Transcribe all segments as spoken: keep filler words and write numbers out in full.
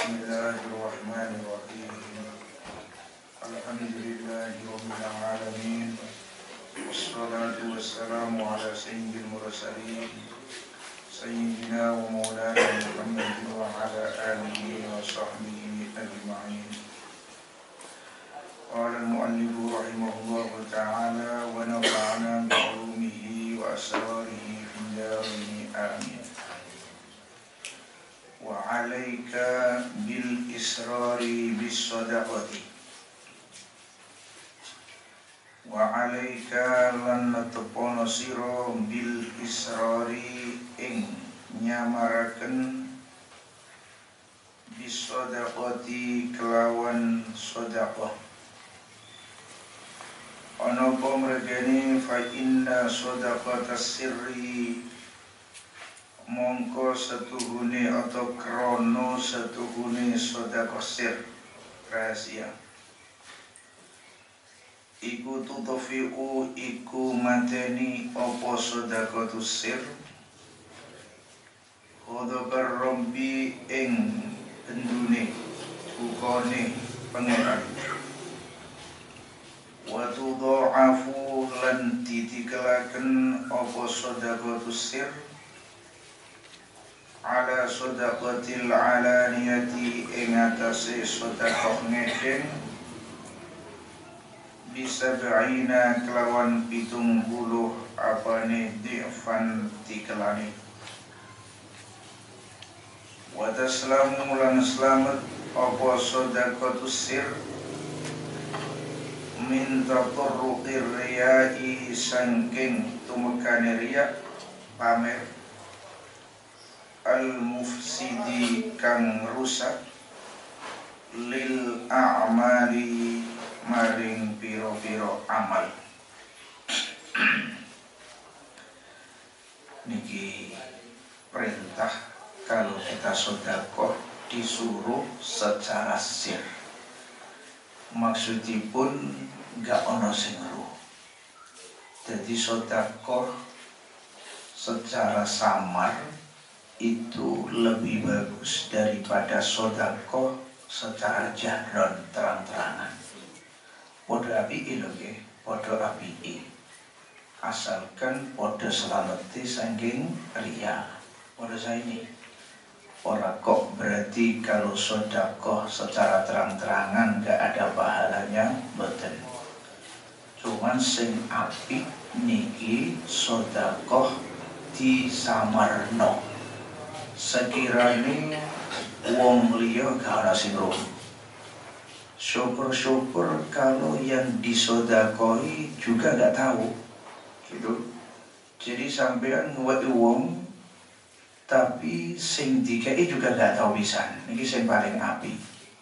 Bismillahirrahmanirrahim. Alhamdulillahi rabbil alamin. Wassalatu wassalamu ala sayyidil mursalin sayyidina wa maulana Muhammadin wa ala alihi wa sahbihi ajma'in. Qala al-mu'allifu rahimahullahu ta'ala wa nafa'ana bi'ulumihi wa asrarihi fid darin amin. Wa 'alaika bil israri bis sadaqati wa 'alaika lan tepono sira bil israri ing nyamaraken bis sadaqati kelawan sedekah. Ana apa mregene fa inna sadaqatas sirri mongko setuhune atau krono setuhune sedekah sir rahasia iku tutofiu iku mateni opo sedekatus sir khodobar rombi ing bendune bukone pangeran wa tudha'afu lan ditikelaken opo sedekatus sir ala sadaqatil alaniyati ing atase sedekah ngedeng bisa ba'ina kelawan pitung puluh apane di'fan dikelani wa taslamu lan selamat apa sadaqatus sir min tatarruqir riyai sangking tumekane riya pamer al-mufsidi kang rusak lil a'mali maring piro-piro amal. Niki perintah kalau kita sedekah disuruh secara sir. Maksudipun gak ono sing weruh. Jadi sedekah secara samar itu lebih bagus daripada sedekah secara jahron terang-terangan. Podo apike lho nggih, podo apike. Asalkan podo selameti saking riya. Podo saini. Ora kok berarti kalau sedekah secara terang-terangan enggak ada pahalanya, mboten. Cuman sing apik niki sedekah disamarno. Sekiranya wong liya gak ana sing roh. Syukur-syukur kalau yang disodakoi juga gak tahu, gitu. Jadi sampean nguwati wong, tapi sing dikei juga gak tahu pisan. Niki sing paling apik.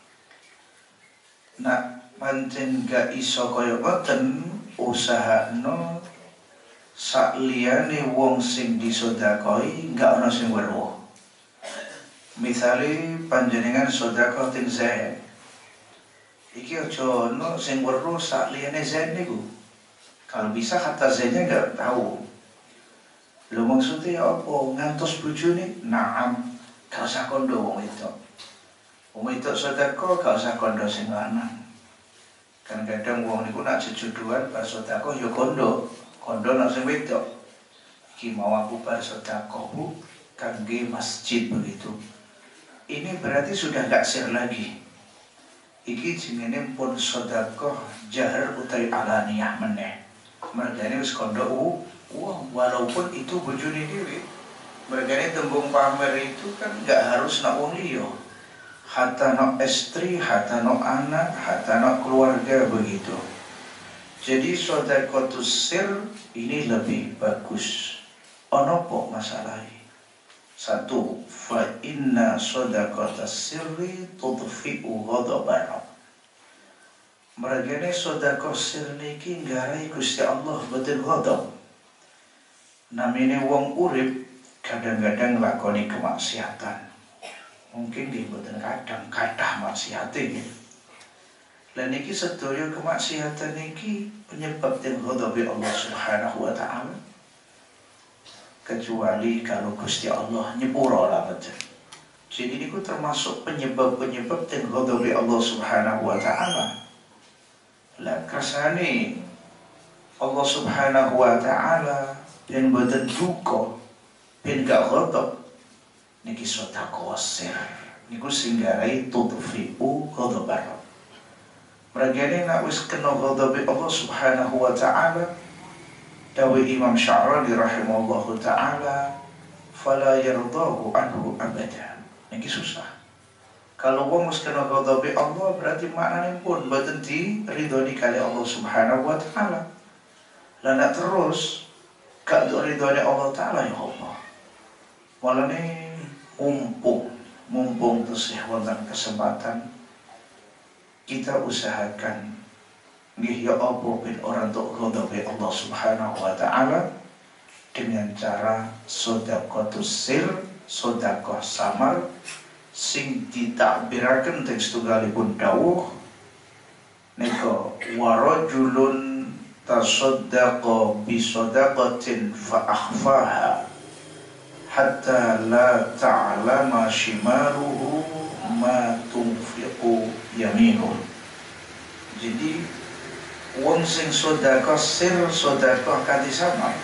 Nak pancen gak iso kaya ngoten, usahano sakliyane wong sing disodakoi gak ana sing weruh. Misale panjenengan sedekah teng Zaid. Iki aja ono sing weruh sak liyane Zaid niku. Kalau bisa kata Zaidnya enggak tahu. Lho maksudnya apa? Ngantos bojone? Naam, gak usah kondo wong itu. Wong itu sedekah gak usah kondo sing lanang. Kan kadang wong niku nak jejodohan bar sedekah ya kondo. Kondo nak sing wedok. Iki mau aku bar sedekah Bu kangge masjid begitu. Ini berarti sudah gak sir lagi. Iki jenenge pun sedekah jahar utawi alaniyah meneh. Mergane wis kandha uang walaupun itu bojone dhewe. Mergane tembung pamer itu kan gak harus nak wong liya. Hatta nak istri, hatta nak anak, hatta nak keluarga begitu. Jadi sedekatus sir ini lebih bagus. Ono apa masalahnya? Satu, fa inna sadaqatas sirri tudfi'u ghadaban. Mergane sedekah sir niki nggarai Gusti Allah boten ghadab. Namine wong urip kadang-kadang nglakoni kemaksiatan. Mungkin nggih boten kadang kathah maksiate nggih. Lah niki sedaya kemaksiatan niki penyebab den ghadabi Allah Subhanahu wa taala. kecuali kalau Gusti Allah nyepuro lah betul. Jadi ini termasuk penyebab-penyebab yang ghadabi Allah Subhanahu wa taala. Lah kersane Allah Subhanahu wa taala yang boten duka ben gak ghadab niki sedekah sir. Niku sing garai tudfi'u ghadabar. Mergane nek wis kena ghadabi Allah Subhanahu wa taala, dawe Imam Sya'rani rahimahullahu taala, fala yardahu anhu abada. Niki susah. Kalau wong mesti kena ghadabi Allah berarti maknane pun boten diridhoni kali Allah Subhanahu wa taala. Lah nek terus gak ridhoni Allah taala ya Allah. Walane mumpung mumpung tesih wonten kesempatan kita usahakan nggih ya apa ben ora entuk ghadabi Allah Subhanahu wa taala dengan cara sedekah sir, sedekah samar sing ditakbiraken teng setunggalipun dawuh nika warajulun tasaddaqa bi sadaqatin fa akhfaha hatta la ta'lama shimaluhu ma tunfiqu yaminuhu. Jadi wong sing sedekah sir, sedekah kanthi samar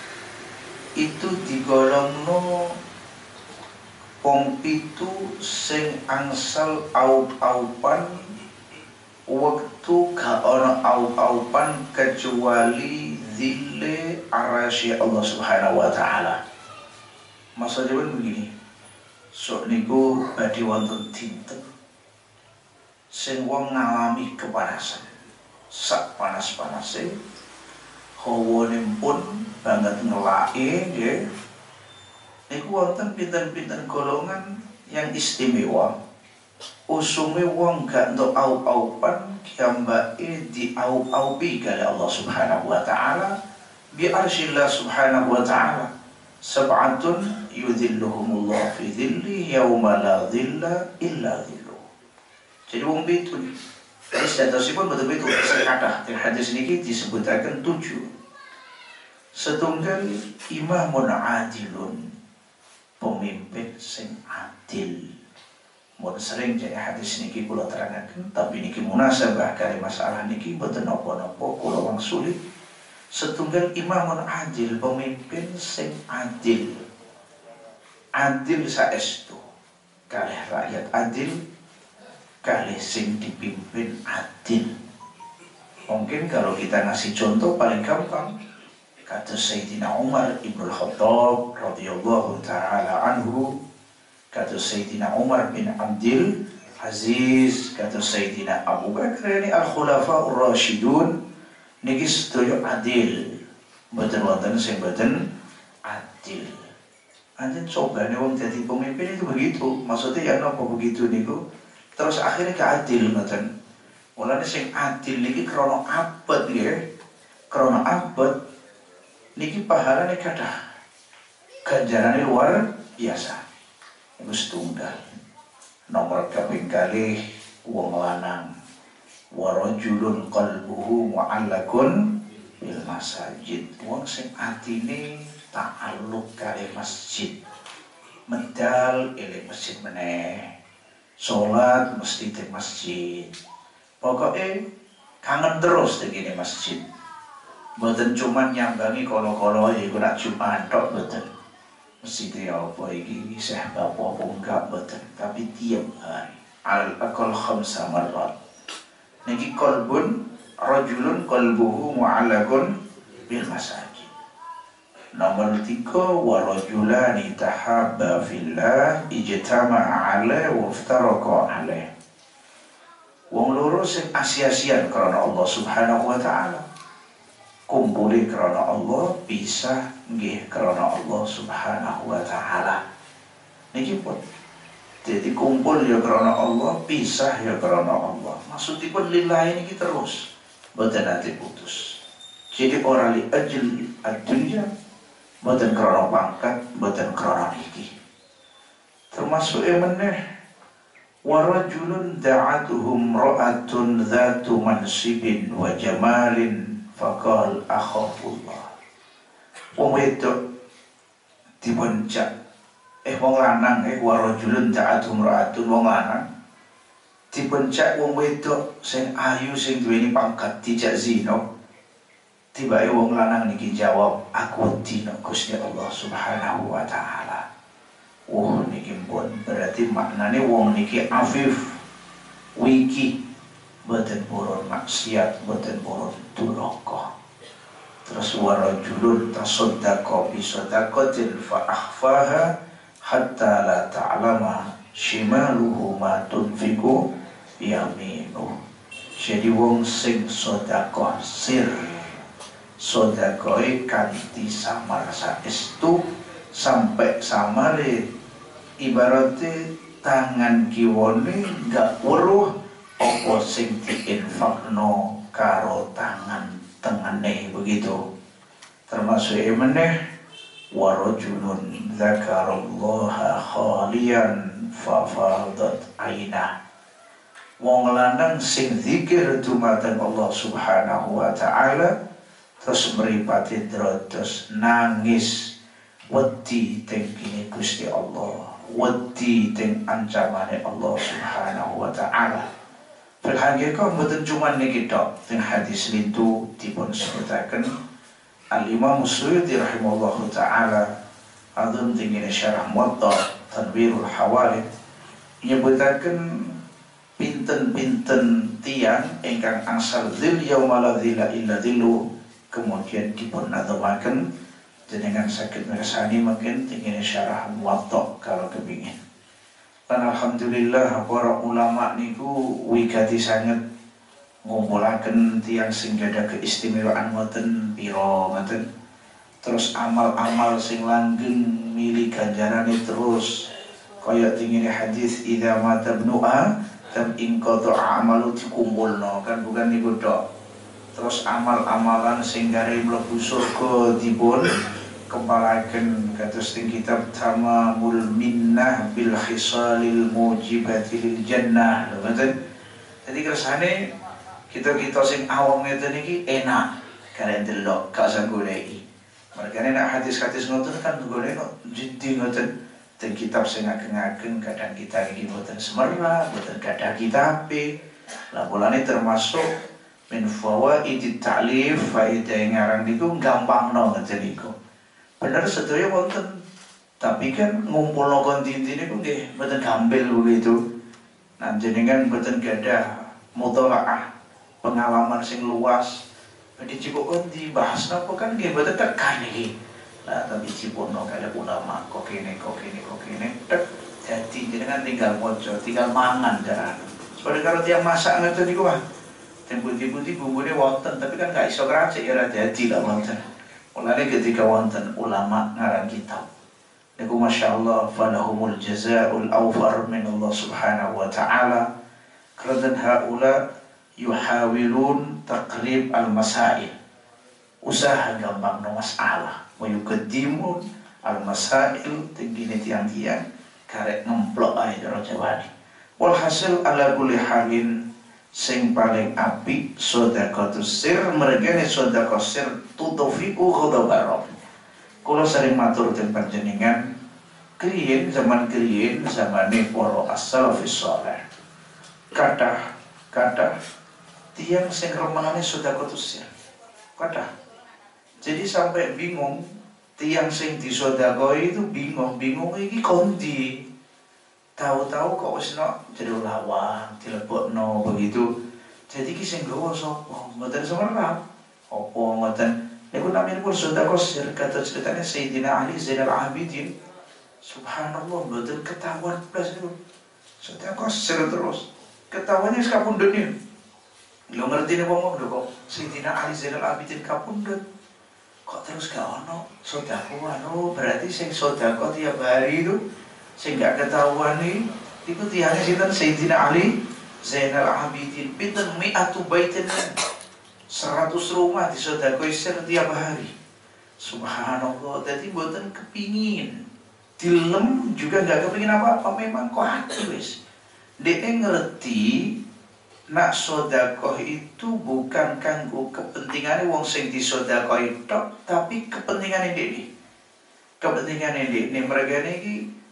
itu digolongno wong pitu sing angsal aup-aupan waktu gak ana aup-aupan kecuali zille arasy Allah Subhanahu wa taala. Maksudnya pun begini, sok niku badhe wonten dinten sing wong ngalami kepanasan sak panas-panase hawane pun banget ngelake nggih. Niku wonten pinten-pinten golongan yang istimewa. Usume wong gak entuk aup-aupan kiambake di aup-aupi kali Allah Subhanahu wa taala bi arsyillah Subhanahu wa taala. Sab'atun yudhilluhumullah fi dhilli yauma la dhilla illa dhilluh. Jadi wong pitu iki statosipun betul-betul kathah teng hadis niki disebutaken tujuh. Setunggal imamun adilun, pemimpin sing adil. Mun sering jadi hadis niki kula terangaken, tapi niki munasabah kali masalah niki boten napa-napa kula wangsuli. Setunggal imamun adil, pemimpin sing adil. Adil saestu kalih rakyat adil, kalih sing dipimpin adil. Mungkin kalau kita ngasih contoh paling gampang kata Sayyidina Umar Ibn Khattab radhiyallahu ta'ala anhu, kata Sayyidina Umar bin Abdul Aziz, kata Sayyidina Abu Bakar ini al-Khulafa'ur Rashidun niki sedaya adil. Mboten wonten sing boten adil. Anjen cobane wong dadi pemimpin itu begitu. Maksudnya ya napa begitu niku? Terus akhirnya gak adil ngoten. Mulane sing adil niki krana abot nggih. Krana abot niki pahalane kathah, ganjarane luar biasa. Iku setunggal. Nomor kaping kalih wong lanang warajulun qalbuhu mu'allakun bil masajid, wong sing atine ta'alluq kali masjid, medal eling masjid meneh, salat mesti teng masjid, pokoknya kangen terus teng kene masjid. Mboten cuman nyambangi kala-kala iku nak Jumat tok mboten. Mesti apa iki isih bapak apa enggak mboten, tapi tiap hari al aqal khamsa marrat. Niki qalbun rajulun qalbuhu mu'allaqun bil masajid. Nomor tiga wa rajulani tahabba fillah ijtama'a 'alaihi wa iftaraqa 'alaihi. Wong loro sing asia-asian karena Allah Subhanahu wa taala. Kumpuli karena Allah, pisah nggih karena Allah Subhanahu wa taala. Niki pun jadi kumpul ya karena Allah, pisah ya karena Allah. Maksudipun lillahi niki terus, boten nanti putus. Jadi orang li ajl ad-dunya, boten karena pangkat, boten karena niki. Termasuk meneh warajulun da'atuhum ra'atun dhatu mansibin wa jamalin faqal akhafullah. Wong wedok diboncak eh wong lanang eh warajulun ta'atu mra'atun wong lanang dipencak wong wedok sing ayu sing duweni pangkat dijak zina. Tiba-tiba wong lanang niki jawab, aku dina Gusti Allah Subhanahu wa taala. Wah niki pun berarti maknane wong niki afif, wiki, boten purun maksiat, boten purun duraka. Terus warajulun tasaddaqa bi sadaqatin fa akhfaha hatta la ta'lama shimaluhu ma tunfiqu yaminu. Jadi wong sing sedekah sir, sedekah kanthi samar saestu sampai samare ibaratnya tangan kiwane gak weruh apa sing diinfakno karo tangan tengene begitu. Termasuk meneh warajulun dzakarallaha khalian fa fadat ainah. Wong lanang sing zikir dumateng Allah Subhanahu wa taala terus mripate drotos nangis wedi teng kene Gusti Allah, wedi teng ancamane Allah Subhanahu wa taala. Fil haqiqah mboten cuma niki tok, teng hadis lintu dipun sebutaken Al-Imam Suyuti rahimahullahu taala adun teng syarah Muwatta Tanwirul Hawalid nyebutaken pinten-pinten tiang ingkang angsal dzil yauma la dzilla illa dzillu, kemudian dipun adhamaken jenengan sakit mirsani mungkin tinggal syarah Muwatta kalau kepingin. Dan alhamdulillah para ulama niku wigati sangat ngumpulaken tiang sing ada keistimewaan ngoten pira ngoten. Terus amal-amal sing langgeng milih ganjarane terus kaya tinggal hadis idza mata ibnu'a tam inqata amalu dikumpulno kan bukan niku tok. Terus amal-amalan sing gare mlebu surga dipun kembalaken kados teng kitab Tamamul Minnah bil Khisalil Mujibati lil Jannah. Ngoten. Jadi kersane kita-kita sing awam ngeten iki enak kalian delok gak usah goleki. Mergane nek hadis-hadis ngoten kan golek jiddi ngoten. Teng kitab sing ageng-ageng kadang kita iki boten semerah, boten gadah kitabe. Lah bolane termasuk min fawaidit ta'lif, faedah ngarang niku gampangno ngoten niku. Bener sedaya wonten. Tapi kan ngumpulno kontinti niku nggih boten gampil begitu. Nah jenengan boten gadah mutalaah pengalaman sing luas. Jadi cukup konti bahas napa kan nggih boten tekan iki. Nah, tapi cipono kali ulama kok kene kok kene kok kene tek jadi jenengan tinggal mojo, tinggal mangan jaran. Seperti kalau tiang masak ngoten niku wah. Ten putih-putih bumbune wonten tapi kan gak iso kracik ya ora dadi lah wonten. Mulane ketika wonten ulama ngarang kitab niku masyaallah falahumul jazaa'ul awfar min Allah Subhanahu wa taala. Karena haula yuhawilun taqrib al-masail. Usaha gampang no masalah. Wayukadimun al-masail tinggi tiang-tiang karek ngemplok ae cara Jawane. Walhasil ala kulli halin sing paling apik sedekatus sir mergane sedekah sir tutufiku ghadabar rabb. Kula sering matur teng panjenengan kriyen zaman kriyen zamane para as-salafus saleh. Kathah kathah tiang sing remenane sedekatus sir. Kathah. Jadi sampai bingung, tiang sing disodakoi itu bingung, bingung iki kondi. Tahu-tahu kok wis no jadi lawang, dilebokno begitu. Jadi ki sing gawa sapa? Mboten semerap. Apa ngoten? Niku namine pun sedekah sir kata ceritanya Sayyidina Ali Zainal Abidin. Subhanallah mboten ketahuan blas niku. Sedekah sir terus. Ketahuannya sekapundhut niku. Lho ngerti nih wong kok Sayyidina Ali Zainal Abidin kapundhut. Kok terus gak ono sedekah anu berarti sing sedekah tiap hari itu sing gak ketahuan nih itu tiangnya sinten Sayyidina Ali Zainal Abidin pinten mi'atu baitin seratus rumah disedekah setiap hari. Subhanallah. Jadi mboten kepingin dilem juga gak kepingin apa-apa memang kok hati wis dia ngerti nak sedekah itu bukan kanggo kepentingannya wong sing disedekah itu, tapi kepentingannya dhewe. Kepentingannya dhewe mereka niki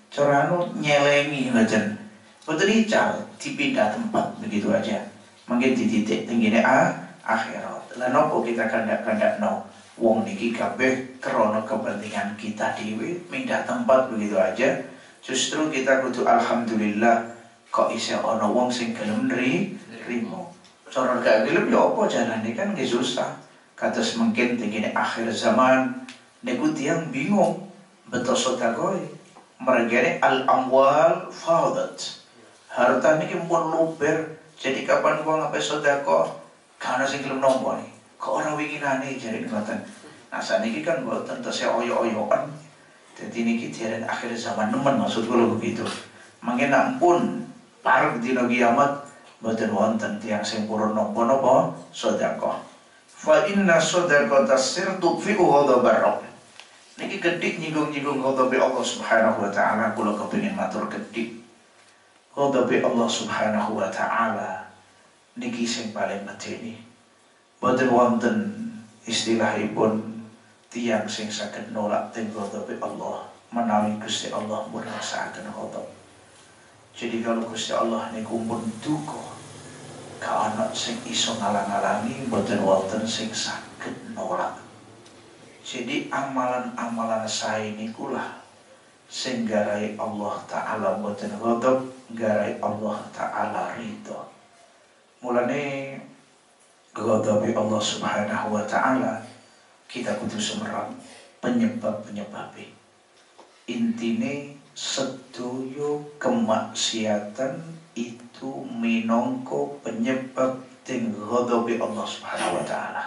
Corano nyelengi ngajen. Betul ical dipindah tempat begitu aja. Mungkin di titik tingginya ah, akhirat. Lah nopo kita kandak-kandak no. Wong niki kabeh krana kepentingan kita dhewe pindah tempat begitu aja. Justru kita kudu alhamdulillah kok isih ana wong sing gelem nrimo. Cara gak gelem ya apa jalane kan nggih susah. Kados mungkin tingginya akhir zaman niku tiyang bingung betul sedekah. Mergane al-amwal fadat. Harta niki pun luber. Jadi kapan wong ape sedekah kana sing gelem nampa nih. Kok ora winginane jare ngoten. Nah saniki kan mboten tesih oyo-oyoan. Dadi niki diaren akhir zaman nemen maksud kula begitu. Mangke ampun parek dina kiamat mboten wonten tiyang sing purun nampa napa sedekah. Fa inna sadaqata sirtu fi ghadabar rabb. Niki gedhik nyinggung-nyinggung ghadabe Allah Subhanahu wa taala kula kepengin matur gedhik. Ghadabe Allah Subhanahu wa taala niki sing paling medeni. Boten wonten istilahipun tiyang sing saged nolak teng ghadabe Allah menawi Gusti Allah pun rasakaken ghadab. Jadi kalau Gusti Allah niku pun duka ka ana sing iso ngalang-alangi boten wonten sing saged nolak. Jadi amalan-amalan sae nikulah sing garai Allah taala boten ghadab, garai Allah taala ridho. Mulane ghadabi Allah Subhanahu wa taala kita kudu semerang penyebab-penyebab. Intine sedoyo kemaksiatan itu minangka penyebab ting ghadabi Allah Subhanahu wa taala.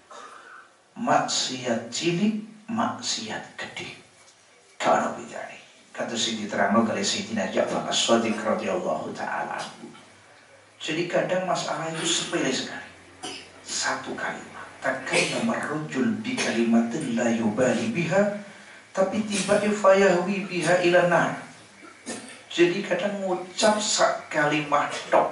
Maksiat cilik, maksiat gede. Kana bidane. Kata sing diterangno kali Sayyidina Ja'far As-Shadiq radhiyallahu taala. Jadi kadang masalah itu sepele sekali. Satu kalimat. Takkan marrujul bi kalimatin la yubali biha, tapi tiba fayahwi biha ila nar. Jadi kadang ngucap sak kalimat tok,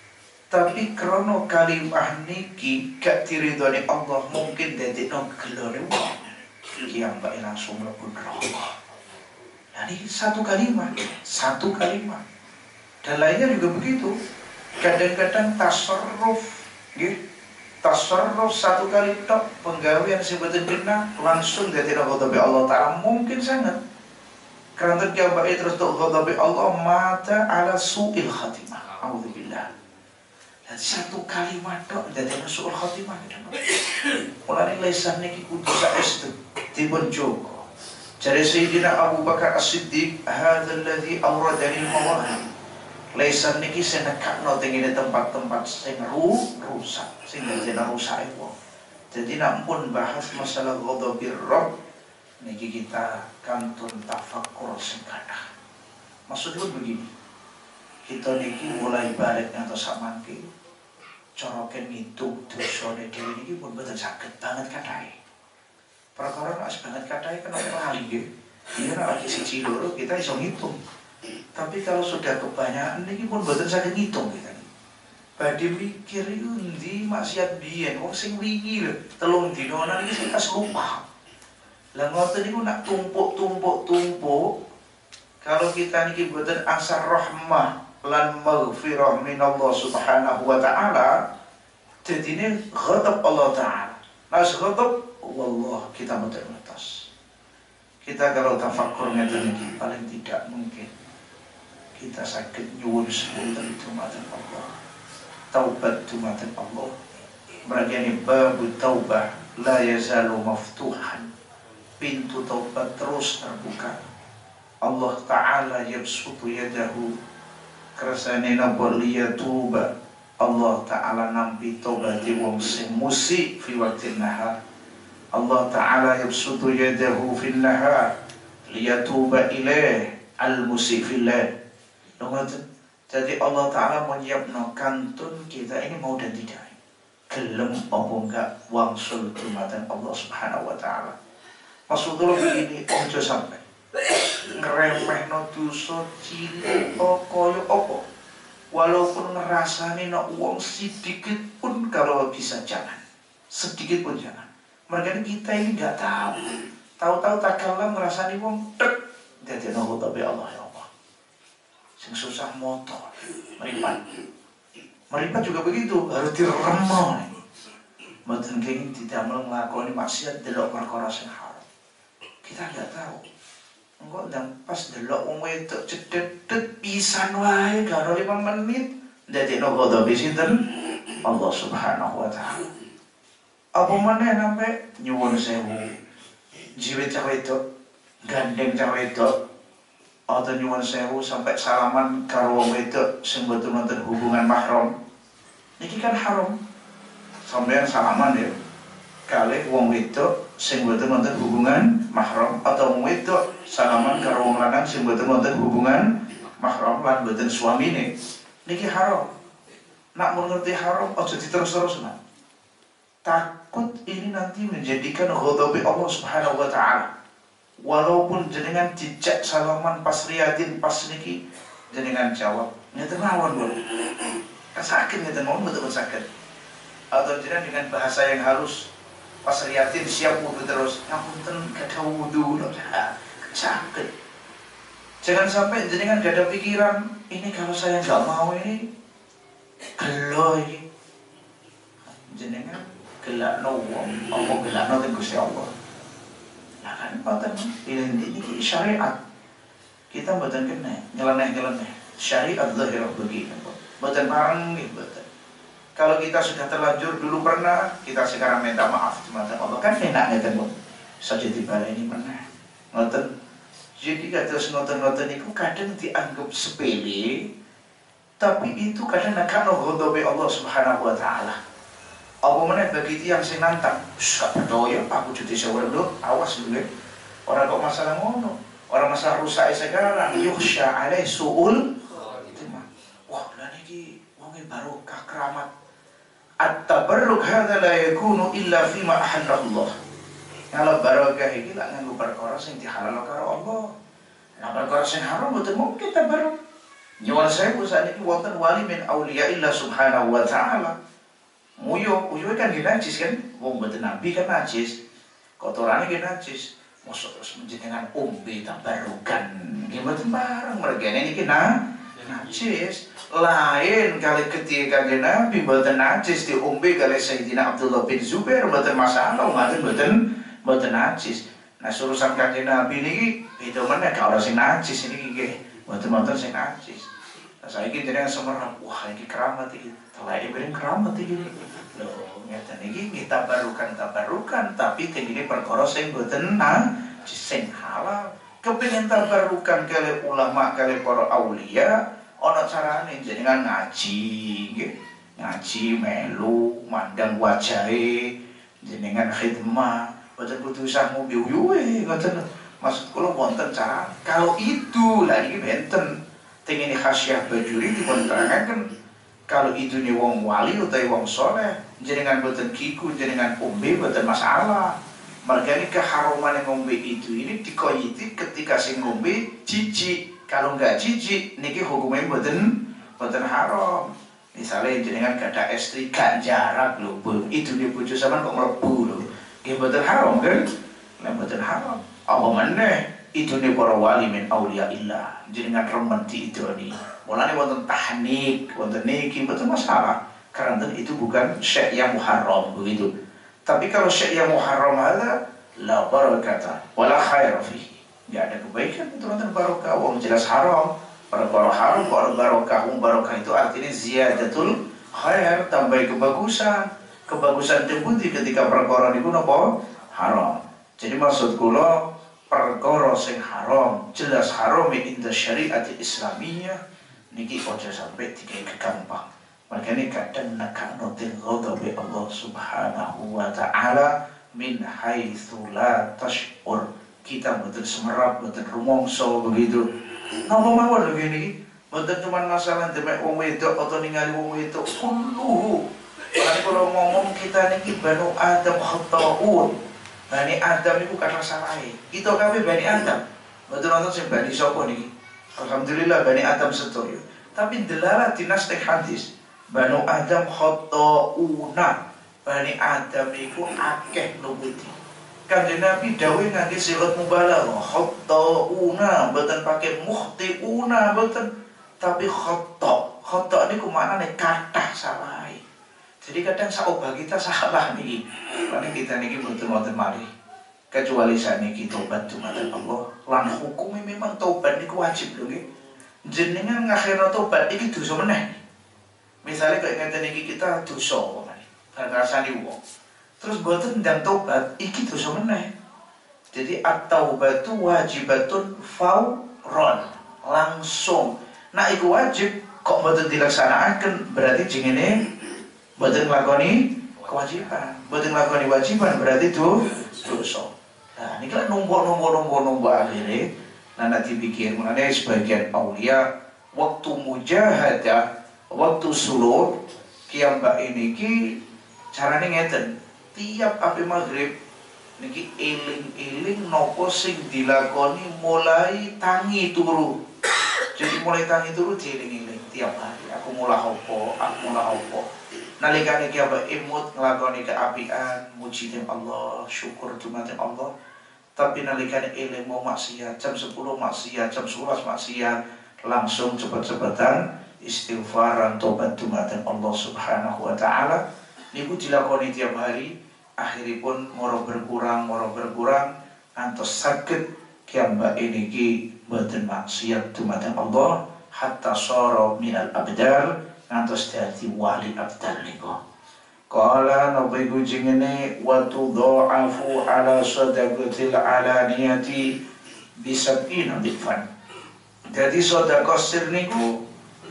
tapi krono kalimah niki gak diridhoni Allah mungkin dadekno gelore wong yang mbak langsung mlebu neraka. Nah ini satu kalimat, satu kalimat. Dan lainnya juga begitu. Kadang-kadang tasarruf, gitu. Tasarruf satu kali tok penggawean sebutin kena langsung dari ghadabi Allah taala mungkin sangat. Karena terjabak terus tok ghadabi Allah mata ala su'il khatimah. Auzubillah. Dan satu kalimat tok dari su'il khatimah kita. Mulane lisan niki kudu saestu dipun jaga. Jare Sayyidina Abu Bakar As-Siddiq, "Hadzal ladzi awradani al-mawahib." Lisan niki senekakno tengene tempat-tempat sing rusak, sing dene rusak wong. Jadi nampun bahas masalah ghadabir rabb niki kita kantun tafakkur sing kathah. Maksudnya begini. Kita niki mulai balik ngantos samangke cara ken ngitung dosane dhewe niki pun boten saged banget kathahe. Perkara nek banget kathahe kan ora lali nggih. Iya nek lagi siji loro kita iso ngitung. Tapi kalau sudah kebanyakan ini pun boten saged ngitung kita. Badhe mikir endi maksiat biyen wong sing wingi lho telung dina ana iki sing pas lupa. Lah ngoten niku nak tumpuk-tumpuk-tumpuk kalau kita niki boten asar rahmah lan maghfirah minallah Subhanahu wa taala dadine ghadab Allah taala. Nah ghadab wallah kita boten ngertos. Kita kalau tafakkur ngeten iki paling tidak mungkin kita sakit nyuwun sepunten dumateng Allah. Taubat dumateng Allah. Mergane babu taubah la yazalu maftuhan. Pintu taubat terus terbuka. Allah taala yabsutu yadahu kersane napa liyatuba. Allah taala nampi taubati wong sing musik fi waqtin nahar. Allah taala yabsutu yadahu fil nahar liyatuba ilaih al-musik fil lail. Jadi Allah Ta'ala menyiapkan kantun kita ini mau dan tidak. Gelem apa enggak wangsul dumateng Allah Subhanahu wa taala. Maksudnya begini, ojo sampai ngremehno dosa cilik kaya apa. Walaupun ngerasani nek wong sedikit pun kalau bisa jangan. Sedikit pun jangan. Mereka kita ini enggak tahu. Tahu-tahu tak kalah ngerasani wong tek dadi ana utawi Allah ya Allah. sing susah motor, meripat. Meripat juga begitu, harus diremol. Mboten kenging didamel nglakoni maksiat delok perkara sing haram. Kita nggak tahu. Engko ndang pas delok wong wedok cedet-det pisan wae gak lima menit ndadekno ghadabe sinten? Allah Subhanahu wa taala. Apa maneh sampe nyuwun sewu. Jiwit cah wedok gandeng cah wedok atau nyuwun sewu sampai salaman karo wong wedok sing mboten wonten hubungan mahram. Niki kan haram. Sampeyan salaman ya kalih wong wedok sing mboten wonten hubungan mahram atau wong wedok salaman karo wong lanang sing mboten wonten hubungan mahram lan mboten suamine. Niki haram. Nak mun ngerti haram aja diterus-terus nak. Takut ini nanti menjadikan ghadabi Allah Subhanahu wa taala. Walaupun jenengan dijak salaman pas riyadin pas niki jenengan jawab ngeten mawon lho. Kan sakit ngeten mawon betul sakit. Atau jenengan dengan bahasa yang halus pas riyadin siap wudu terus ngapunten gadah wudu lho. Sakit. Jangan sampai jenengan gak ada pikiran ini kalau saya nggak mau ini gelo ini. Jenengan gelakno wong apa gelakno teng Gusti Allah. Nah kan paten ini ini syariat. Kita mboten kena nyeleneh-nyeleneh. Syariat zahir begini. Mboten bareng nggih mboten. Kalau kita sudah terlanjur dulu pernah, kita sekarang minta maaf cuma Allah kan enak ngeten kok. Saja dibaleni meneh. Ngoten. Jadi kados ngoten-ngoten niku kadang dianggap sepele, tapi itu kadang akan ghadabi Allah Subhanahu wa taala. Apa meneh bagi tiyang sing nantang, sak percaya aku cuti sawur lho, awas dulu. Ora kok masalah ngono. Ora masalah rusak sekarang, yukhsha alai suul khotimah. Wah, lha niki wong barokah keramat. At-tabarruk hadza la yakunu illa fima ahallallah. Kalau barokah iki lak nganggo perkara sing dihalal karo Allah. Nah perkara sing haram mboten mungkin tabarruk. Nyuwun sewu sakniki wonten wali min auliya illa subhanahu wa ta'ala. Muyo, muyo kan najis kan? Wong mboten nabi kan najis. Kotorane kan najis. Mosok terus menjenengan umbi tabarrukan. Nggih mboten bareng mergene niki nah najis. Lain kali ketika kanjeng Nabi mboten najis diombe kali Sayyidina Abdullah bin Zubair mboten masalah, ngaten mboten mboten najis. Nah urusan kanjeng Nabi niki beda meneh gak ora sing najis niki nggih. Mboten-mboten sing najis. Nah saiki jenengan semerap, wah iki keramat iki. Telake bareng keramat iki. Lho, ngeten iki kita barukan tabarukan tapi tengene perkara sing mboten najis sing halal. Kepengin tabarukan kali ulama kali para aulia, ana carane jenengan ngaji nggih. Ngaji melu mandang wajahe jenengan khidmah. Boten kudu usah ngombe-uyuhe ngoten. Maksud kula wonten cara. Kalau itu lah iki benten. Tengene khasyah bajuri dipun terangaken. Kalau itu nih wong wali utawi wong soleh, jenengan boten kiku, jenengan ombe boten masalah. Margane keharuman yang ngombe itu ini dikoyiti ketika sing ngombe jijik. Kalau enggak jijik niki hukumnya boten boten haram. Misalnya jenengan gada istri gak jarak lho, itu dia bojo sampean kok mlebu lho. Nggih boten haram kan? Lah boten haram. Apa meneh itu nih para wali min auliya illah. Jenengan remen di itu nih. Mulane wonten tahnik, wonten niki boten masalah. Karena itu bukan syai' yang muharram begitu. Tapi kalau syai' yang muharram ada la barakata wala khair fihi. Enggak ada kebaikan itu wonten barokah. Wong jelas haram. Perkara haram kok barokah. Wong barokah itu artinya ziyadatul khair, tambah kebagusan. Kebagusan terbukti ketika perkara niku napa haram. Jadi maksud kula perkara sing haram jelas haram inda syariat Islamiyah niki aja sampai digawe gampang. Makanya kadang nakano til ghadabi Allah Subhanahu wa taala min haitsu la tash'ur. Kita mboten semerap, mboten rumangsa begitu. Napa mawon lho niki? Mboten cuma masalah demek wong wedok atau ningali wong wedok kulluhu. Kalau kalau ngomong kita niki Banu Adam khata'un. Bani Adam itu karena salah. Kita kabeh Bani Adam. Mboten nonton sing Bani sapa niki. Alhamdulillah Bani Adam sedaya. Tapi delalah dinas teh hadis. Banu Adam khata'una. Bani Adam iku akeh lubuti. Kanjeng Nabi dawuh ngangge sirat mubalaghah. Khata'una, mboten pakai mukhti'una, mboten. tapi khotok. Khotok ini kumanane kathah salah. Jadi kadang saobah kita salah niki. Karena kita niki mboten-mboten malih. Kecuali saniki tobat dumateng Allah. Lan hukumnya memang tobat niku wajib lho nggih. Jenengan ngakhirno tobat iki dosa meneh. Misalnya kayak ngeten iki kita dosa pamane. Ngrasani wong. Terus mboten ndang tobat iki dosa meneh. Jadi at-taubatu wajibatun fauron, langsung. Nah iku wajib kok mboten dilaksanakan berarti jengene mboten nglakoni kewajiban. Mboten nglakoni kewajiban berarti itu dosa. Nah ini kan numpuk-numpuk-numpuk-numpuk akhirnya nah nanti pikir mengenai sebagian aulia waktu mujahadah, waktu suluk kiambak ini ki carane ngeten. Tiap api maghrib niki eling-eling nopo sing dilakoni mulai tangi turu. Jadi mulai tangi turu dieling-eling tiap hari. Aku mulai opo, aku mulai opo. Nalikane ki apa imut nglakoni keapian, muji ning Allah, syukur dumateng Allah. Tapi nalikane eling mau maksiat, jam sepuluh maksiat, jam sebelas maksiat, langsung cepet-cepetan istighfaran tobat dumateng Allah Subhanahu wa taala. Niku dilakoni tiap hari. Akhiripun moro berkurang, moro berkurang, antos sakit kiamba ini ki boten maksiat dumateng Allah hatta soro minal abdal antos dadi wali abdal niku. Qala nabi gujingene wa tudha'afu ala sadaqatil alaniyati bisab'ina dhifan. Jadi sedekah sir niku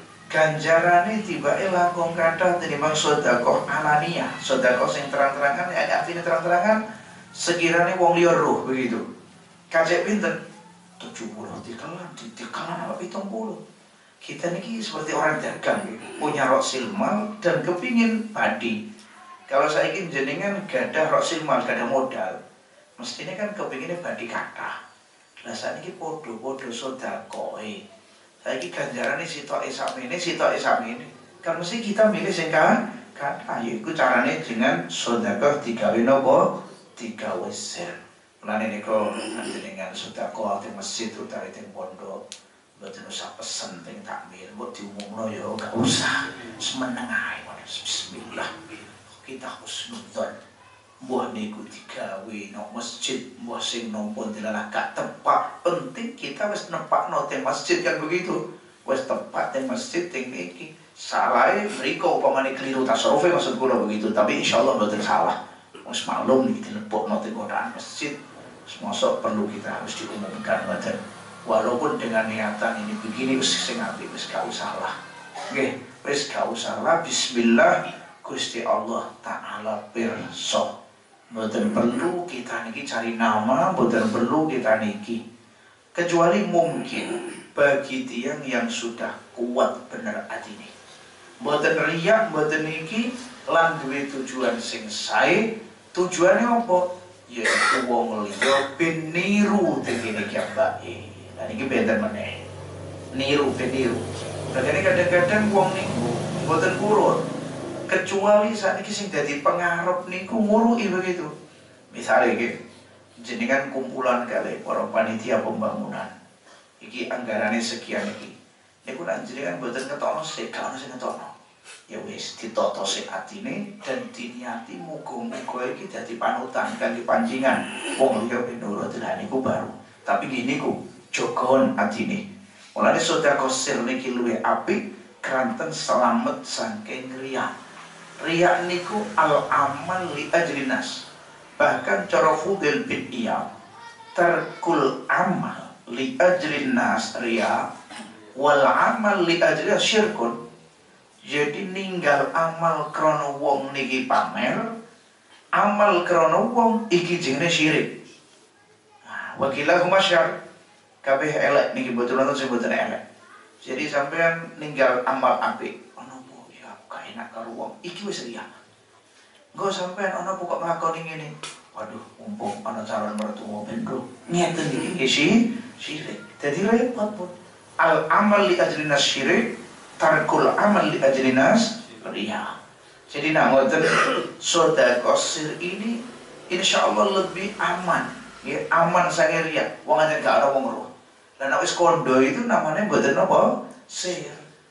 ganjarane tibake langkung kathah tinimbang sedekah alaniyah. Sedekah sing terang-terangan ya artinya terang-terangan sekiranya wong liya roh begitu. Kajek pinten? tujuh puluh dikalan, dikalan apa pitung puluh. Kita niki seperti orang dagang gitu. Punya roksil mal dan kepingin padi. Kalau saya ingin jenengan gadah roksil mal, gadah modal, mestinya kan kepinginnya padi kathah. Lah saniki podo-podo sedekah. Saiki ganjarane sitok esamene, sitok esamene. Kan mesti kita milih sing kan, kan ayo iku carane dengan sedekah digawe napa? Digawe sir. Mulane niku dengan sedekah teng masjid utawa teng pondok, mboten usah pesen teng takmir, mbok diumumno ya gak usah. Semeneng ae bismillah. Kita husnudzon. Mbah niku digawe nang masjid, mbah sing nampa dilalah gak tepak. Penting kita wis nepakno teng masjid kan begitu. Wis tepat teng masjid teng iki. Salahe mriko upamane keliru tasawufe maksud kula begitu, tapi insyaallah mboten salah. Wis maklum iki dilebokno teng kotaan masjid. Semosok perlu kita harus diumumkan mboten. Walaupun dengan niatan ini begini wis sing apik wis gak usah lah. Nggih, wis gak usah lah bismillah Gusti Allah taala pirsa. Mboten perlu kita niki cari nama, mboten perlu kita niki. Kecuali mungkin bagi tiang yang sudah kuat bener atine. Mboten riya, mboten niki lan duwe tujuan sing sae. Tujuannya apa? Yaitu wong liya ben niru tengene kiambake. Lah niki benten meneh. Niru ben niru. Kadang kadang wong niku mboten kurun. Kecuali saat ini sing dadi pengarep niku nguruki begitu. Misalnya iki jenengan kumpulan kali para panitia pembangunan. Iki anggarane sekian iki. Niku nek jenengan mboten ngetokno sik gak ono sing ngetokno. Ya wis ditata sik atine dan diniati muga-muga iki dadi panutan kanthi pancingan wong liya ben nurut lan niku baru. Tapi gini ku jogon atine. Mulane sedekah sir niki luwih apik kranten selamat saking riya. Riya niku al amal li ajri nas. Bahkan cara Fudil bin Iyad tarkul amal li ajri nas riya wal amal li ajri syirkun. Jadi ninggal amal krana wong niki pamer, amal krana wong iki jenenge syirik. Nah, wakilahuma syarr. Kabeh elek niki boten wonten sing boten elek. Jadi sampean ninggal amal apik enak karo wong iki wis riya. Engko sampean ana pokok nglakoni ngene. Waduh, mumpung ana calon mertua bendro. Ngeten iki nggih syirik. Dadi repot pun. Al amal li ajlinas syirik, tarkul amal li ajlinas riya. Jadi nak ngoten sedekah sir ini insyaallah lebih aman. Ya, aman sange riya. Wong aja gak ana wong roh. Lah nek wis kondo itu namanya mboten apa? Sir.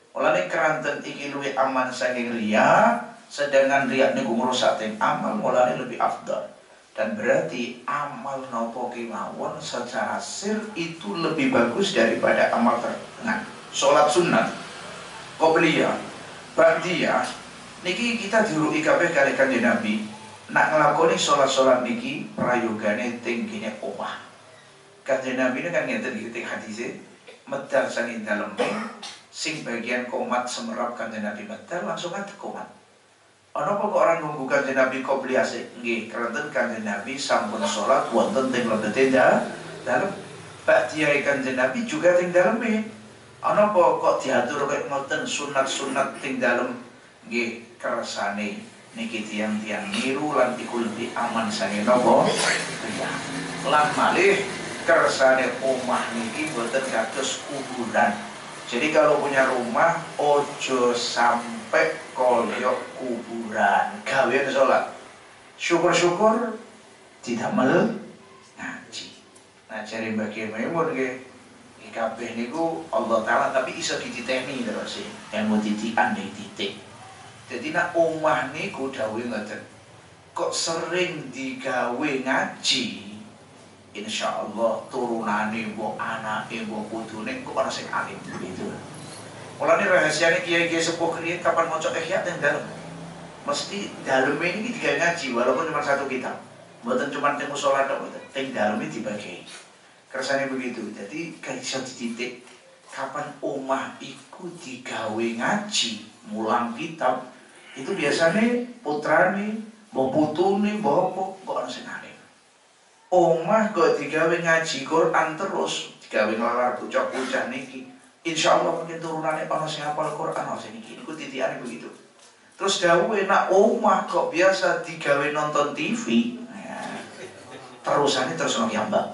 Mulane keranten iki luwih aman saking riya, sedangkan riya niku ngrusak teng amal, mulane lebih afdal. Dan berarti amal nopo kemawon secara sir itu lebih bagus daripada amal terdengar. Sholat sunat, qobliyah, ba'diyah, niki kita diruki kabeh kali Kanjeng Nabi. Nak nglakoni sholat-sholat niki prayogane teng kene omah. Kanjeng Nabi ini kan ngeten iki teng hadise, medal saking daleme sing bagian komat semerap Kanjeng Nabi medal langsung ngadeg komat. Ana apa kok orang nunggu Kanjeng Nabi qobliyah sik? Nggih, krenten Kanjeng Nabi sampun salat wonten teng lebete dalem. Ba'diyah Kanjeng Nabi juga teng daleme. Ana apa kok diatur kaya ngoten sunat-sunat teng dalem? Nggih, kersane niki tiang-tiang niru lan iku lebih aman sange napa? Iya. Lan malih kersane omah niki boten kados kuburan. Jadi kalau punya rumah ojo sampai koyok kuburan, gawe sholat. Syukur-syukur tidak mel ngaji. Nah cari bagi memor ke kabeh niku Allah Taala tapi iso dititeni terus sih. Yang mau titikan di titik. Jadi nak omah niku dawuh ngoten. Kok sering digawe ngaji? Insya Allah turunane mbok anake mbok putune kok ana sing alim gitu. Mulane rahasiane kiai-kiai sepuh kriyen kapan maca ihya teng dalem. Mesti daleme ini digawe ngaji walaupun cuma satu kitab. Mboten cuma teng musala tok mboten. Teng daleme dibagi. Kersane begitu. Jadi kan iso dititik kapan omah iku digawe ngaji, mulang kitab. Itu biasanya putrane, mbok putune, mbok apa kok ana sing alim. Omah kok digawe ngaji Quran terus, digawe nglalar bocah-bocah niki. Insyaallah mungkin turunane ana sing hafal Quran ana sing iki. Niku titikane begitu. Terus dawuh nak omah kok biasa digawe nonton T V. Ya. Terusane terus nang yambak.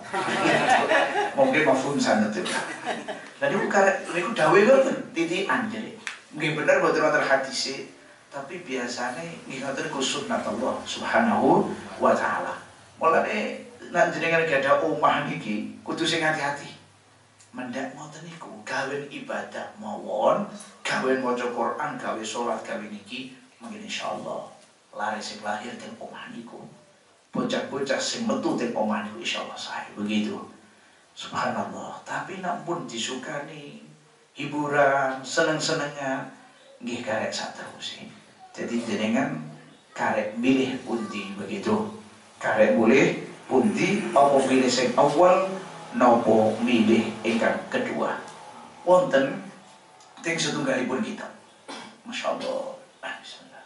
Mungkin mafhum sanad itu. Lah niku niku dawuh ngoten titikan jadi. Nggih bener boten wonten hadise, tapi biasane nggih ngoten ku sunnah Allah Subhanahu wa taala. Mulane nek jenengan gadah omah niki kudu sing hati-hati. Mendak ngoten niku gawe ibadah mawon, gawe maca Quran, gawe salat, gawe niki mungkin insyaallah lare sing lahir teng omah niku. Bocah-bocah sing metu teng omah niku insyaallah sae begitu. Subhanallah. Tapi nek pun disukani hiburan, seneng-senengan nggih karek sak terus. Jadi jenengan karek milih pundi begitu. Karek boleh pundi apa milih sing awal napa milih ingkang kedua. Wonten teng setunggalipun kitab. Masyaallah. Ah, bismillah.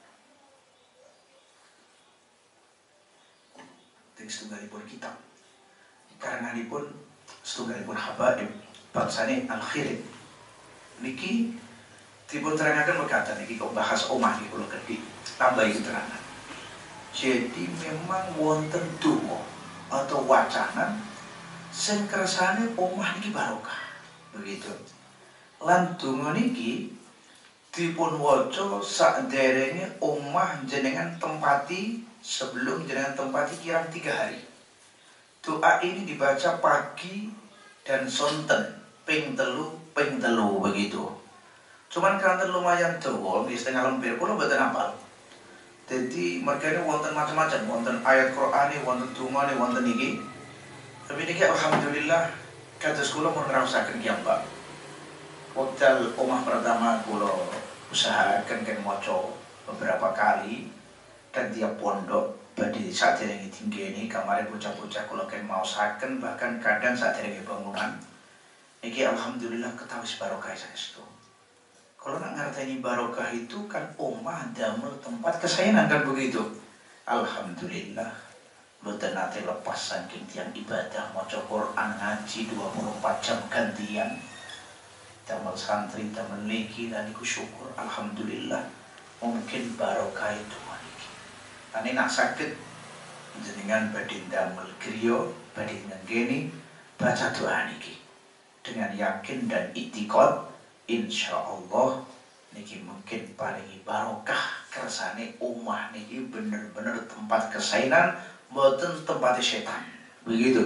Teng setunggalipun kitab. Karanganipun setunggalipun habaib bangsane Al-Khirib. Niki dipun terangaken berkata niki kok bahas omah iki kula gedhi. Tambahi keterangan. Jadi memang wonten donga atau wacana sing kersane omah niki barokah. Begitu. Lan donga niki dipun waca sakderenge omah jenengan tempati sebelum jenengan tempati kirang tiga hari. Doa ini dibaca pagi dan sonten ping telu ping telu begitu. Cuman kanten lumayan dawa, di setengah lembar kula mboten hafal. Jadi mereka wonten macam-macam, wonten ayat Qur'ani, wonten dungane, wonten iki. Tapi niki alhamdulillah kados kula mun ngraosaken ki Mbak. Wekdal omah pertama kula usahaken ken maca beberapa kali dan tiap pondok badhe saderenge tinggene kamare bocah-bocah kula ken maosaken bahkan kadang saderenge bangunan. Niki alhamdulillah ketawis barokah saestu. Kalau nak ngerteni barokah itu kan omah damel tempat kesayangan kan begitu. Alhamdulillah mboten nate lepas saking tiang ibadah maca Quran ngaji dua puluh empat jam gantian. Damel santri damel niki dan iku syukur alhamdulillah mungkin barokah itu niki. Ane nak sakit jenengan badhe damel griya badhe ngene baca doa niki dengan yakin dan itikad. Insya Allah niki mungkin paling barokah kersane omah niki bener-bener tempat kesainan mboten tempat setan begitu.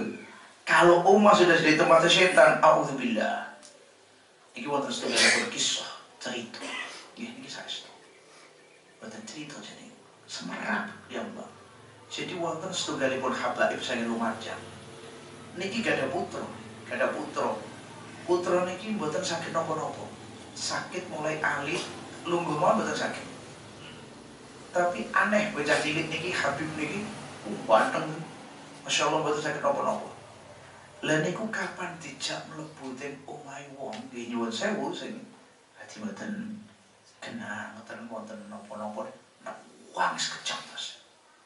Kalau omah sudah jadi tempat setan, auzubillah. Niki wonten setunggal kisah cerita. Ya ini saestu. Boten cerita jadi semerap ya Mbak. Jadi wonten setunggalipun habaib saya lumajang. Niki gak ada putra, gak ada putra. Putra niki mboten sakit nopo-nopo. Sakit mulai alit, lungguh mawon mboten sakit. Tapi aneh bocah cilik niki Habib niki ganteng. Masya Allah mboten sakit nopo-nopo. Lah niku kapan dijak mlebu teng omahe wong nggih nyuwun sewu sing dadi mboten kena mboten wonten nopo-nopo. Nah, wong sekejap terus.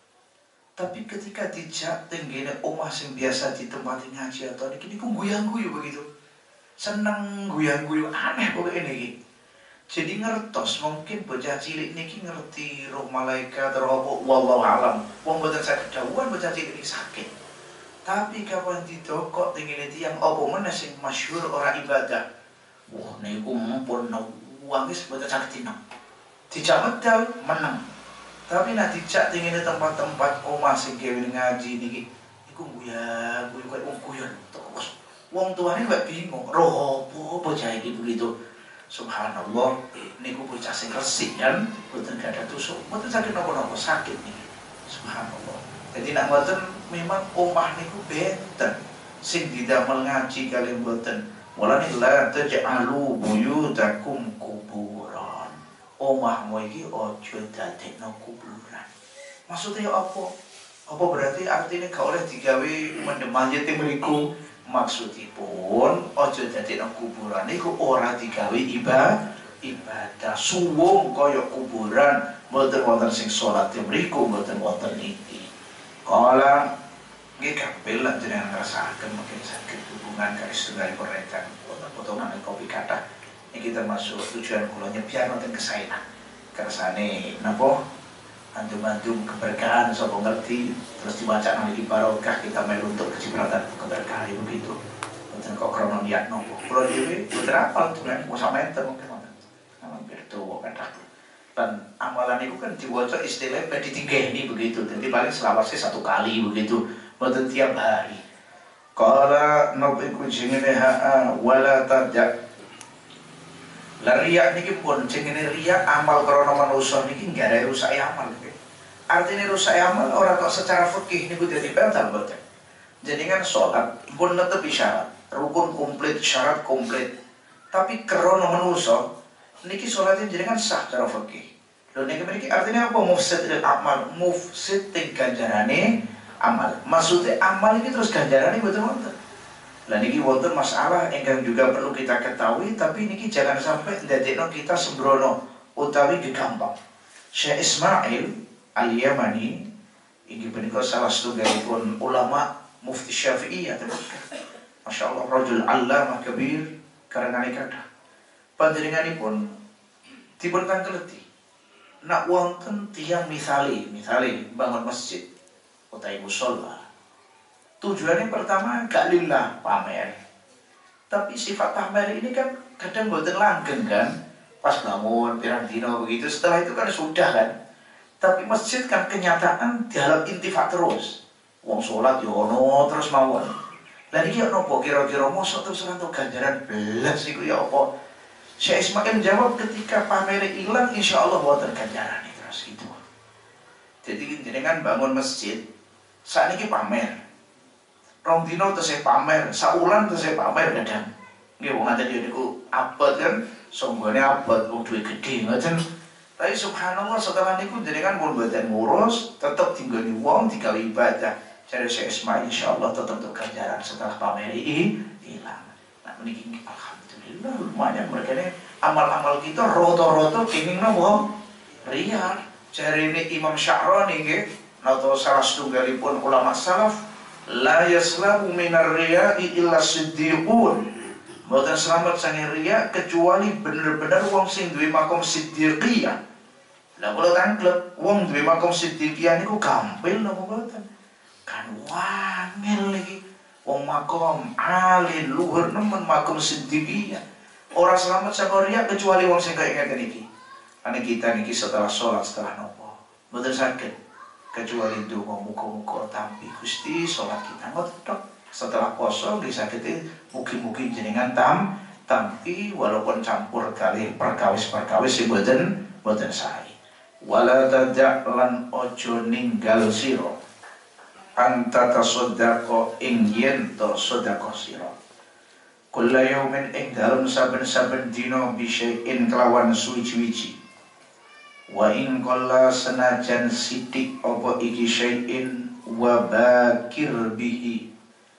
Tapi ketika dijak tenggene omah sing biasa ditempati ngaji atau niki niku guyang-guyu begitu. Seneng guyang-guyu aneh pokoknya niki. Jadi ngertos mungkin bocah cilik niki ngerti roh malaikat roh apa wallahu alam. Wong mboten saged dawuhan bocah cilik niki sakit. Tapi kapan didokok tenggene tiyang apa meneh sing masyhur ora ibadah. Wah niku mumpun wong wis mboten saged dina. Dijak medal meneng. Tapi nak dijak tenggene tempat-tempat omah sing gawe ngaji niki iku guyang-guyu koyo wong guyon terus. Wong tuane kok bingung, roh apa bocah iki begitu. Subhanallah, niku bocah sing resik kan, mboten gadah tusuk, mboten sakit napa-napa, sakit niki. Subhanallah. Jadi nak mboten memang omah niku benten sing didamel ngaji kali mboten. Mulane la taj'alu buyutakum kuburan. Omahmu iki aja dadekno kuburan. Maksudnya apa? Apa berarti artinya gak oleh digawe mendem-manjete mriku? Maksudipun aja dadekno kuburan niku ora digawe ibadah ibadah suwung kaya kuburan mboten wonten sing salat mriku mboten wonten niki. Kala nggih kapil lan jenengan ngrasakaken mungkin saged hubungan kali setunggalipun rekan potongan kopi kathah niki termasuk tujuan kula nyepyan wonten kesaenan kersane napa antum-antum keberkahan sapa ngerti terus dibaca naliki barokah kita melu untuk kecipratan keberkahan begitu. Mboten kok krono niat nopo. Kula dhewe mboten apal tulen mosok meter mungkin wonten. Hampir tuwa kathah. Dan amalan itu kan diwaca istilahnya ditinggeni begitu. Jadi paling selawase satu kali begitu. Mboten tiap hari. Qala nabiku jengene ha wala tajak lah riak niki pun jenenge riak amal krana manusa niki nggak ada rusak amal. Artinya rusak amal orang kok secara fikih niku dadi batal mboten. Jadi kan sholat pun netepi syarat, rukun komplit, syarat komplit. Tapi krana manusa niki sholatnya jenengan sah cara fikih. Lho niki mriki artinya apa mufsidil amal, mufsid ganjarane amal. Maksudnya amal ini terus ganjarane mboten wonten. Lah niki wonten masalah ingkang juga perlu kita ketahui, tapi niki jangan sampai ndadekno kita sembrono utawi gegampang. Syekh Ismail Al-Yamani inggih punika salah satunggalipun ulama mufti Syafi'iyah atau Masya Allah rajul allamah kabir karena kathah. Panjenenganipun dipun kangeleti nak wonten tiyang misali, misali bangun masjid utawi musala. Tujuannya pertama gak lillah pamer. Tapi sifat pamer ini kan kadang mboten langgeng kan. Pas bangun pirang dino begitu, setelah itu kan sudah kan. Tapi masjid kan kenyataan diharap intifak terus. Wong sholat yo ono terus mawon. Lah iki ono apa kira-kira mosok terus rantuk ganjaran belas iku ya apa? Syekh Ismail jawab ketika pamer ilang insyaallah wonten ganjaran terus gitu. Jadi jenengan bangun masjid sakniki pamer. Rong dino tesih pamer, saulan tesih pamer kadang. Nggih wong ngaten niku abot kan, songgone abot wong duwe gedhe ngoten. Tapi subhanallah setelah niku jenengan pun mboten ngurus, tetep tinggoni wong digawe ibadah. Jare Syekh Ismail insyaallah tetep untuk ganjaran setelah pamer iki ilang. Nah niki alhamdulillah lumayan mergane amal-amal kita roto-roto kenging napa? Riya. Jarine Imam Sya'rani nggih, nata salah setunggalipun ulama salaf la yaslamu minar riya'i illa siddiqun. Mboten selamat sange riya kecuali bener-bener wong sing duwe makom siddiqiyah. Lah kula tangklep wong duwe makom siddiqiyah niku gampil napa mboten? Kan wangel iki. Wong makom alin luhur nemen makom siddiqiyah. Ora selamat sange riya kecuali wong sing kaya ngeten iki. Ane kita niki setelah sholat setelah nopo. Mboten saged kecuali itu muka-muka tampi Gusti sholat kita ngotot setelah poso bisa kita mungkin-mungkin jenengan tam Tapi walaupun campur kali perkawis-perkawis sing boten boten sae. Wala tad'a lan ojo ninggal sira anta tasaddaqa ing yen to sedekah sira. Kulla yaumin ing dalem saben-saben dina bisyai'in kelawan suwi-wiji. Wa in qalla senajan sidik apa iki syai'in wa bakir bihi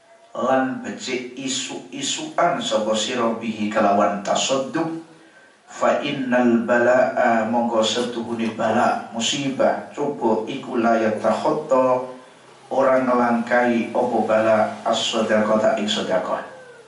lan becik isu-isuan sapa sira bihi kelawan tasadduk fa innal balaa monggo setuhune bala musibah coba iku la yatakhatta orang ngelangkai apa bala as-sadaqata ing sedekah.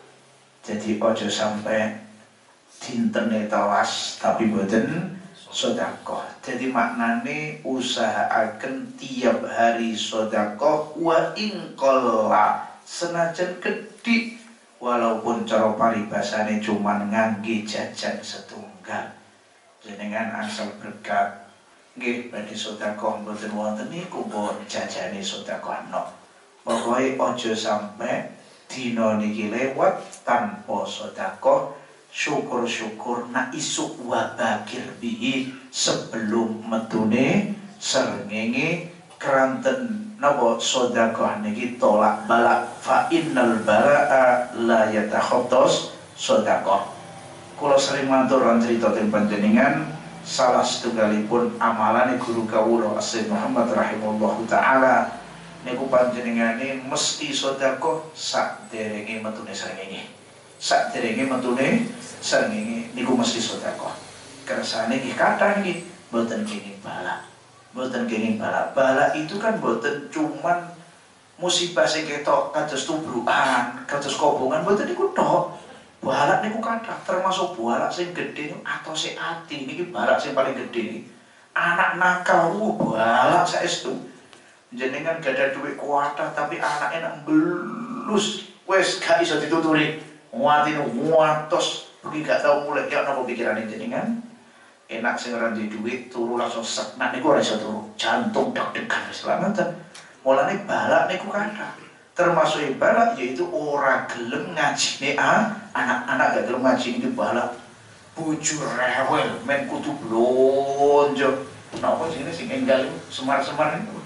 Jadi ojo sampai dintene tawas tapi boten sedekah. Jadi maknane usahaaken tiap hari sedekah wa in qalla senajan gedhi walaupun cara paribasane cuman ngangge jajan setunggal. Jenengan asal berkat nggih badhe sedekah mboten wonten niku pun jajane sedekah no. Pokoke aja sampai dina niki lewat tanpa sedekah. Syukur-syukur nak isuk wa bakir bihi sebelum metune srengenge keranten napa sedekah niki tolak balak fa innal balaa la yatakhattas sedekah. Kula sering matur lan crita teng panjenengan salah setunggalipun amalane guru kawula Syekh Muhammad rahimahullahu taala niku panjenengane mesti sedekah saderenge metune srengenge. Saderenge metune srengenge niku mesti sedekah. Kersane iki kathah iki mboten kenging bala. Mboten kenging bala. Bala itu kan mboten cuman musibah sing ketok kados tubrukan, kados kobongan mboten niku tok. Balak niku kathah termasuk balak sing gedhe atose ati niki balak sing paling gedhe niki. Anak nakal ku balak saestu. Jenengan gadah dhuwit kuatah tapi anake nak belus wis gak iso dituturi. Watine watos pergi gak tau mulai ya napa pikirane jenengan. Enak sing ora duwe dhuwit turu langsung sek nak niku ora iso turu. Jantung deg-degan selamatan. Mulane balak niku kathah. Termasuk balak yaitu ora gelem ngajine ah, anak-anak gak gelem ngaji iki balak. Bojo rewel men kudu blonjo. Napa jenenge sing enggal semar-semar niku?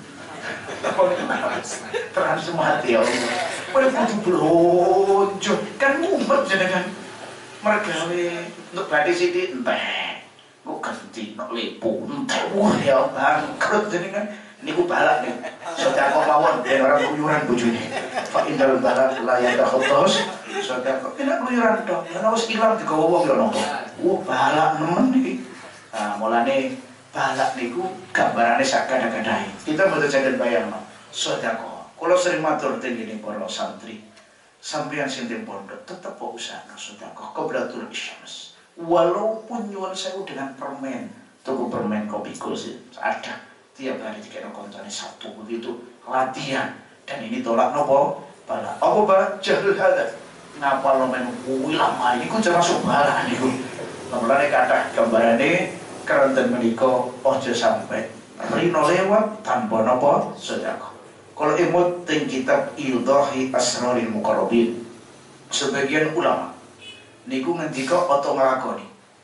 Terang semati ya Allah. Pada kudu blonjo kan ngumpet jenengan. Mergawe untuk badhe sithik entek. Kok ganti nek lepo entek wah ya bangkrut jenengan. Niku balak nih. Sedekah mawon ben ora keluyuran bojone. Fa indal balak la yatakhattas sedekah. Kena keluyuran tok. Nek wis ilang digawa wong ya napa. Wah balak nemen iki. Nah, mulane balak niku gambarane sak kadang-kadang. Kita mboten saged bayangno. Sedekah. Kula sering matur teng ngene para santri. Sampeyan sing teng pondok tetep usaha sedekah qablatul isyams. Walaupun nyuwun sewu dengan permen, tuku permen kopi sih ada. Tiap hari dikira koncane satu begitu latihan dan ini tolak nopo bala apa bala jahil hadat ngapal men kuwi lama ini ku termasuk bala niku mulane kathah gambarane keranten menika aja sampai rino lewat tanpa nopo sedekah. Kalau imut teng kitab Idahi Asraril Muqarrabin sebagian ulama niku ngendika atau nglakoni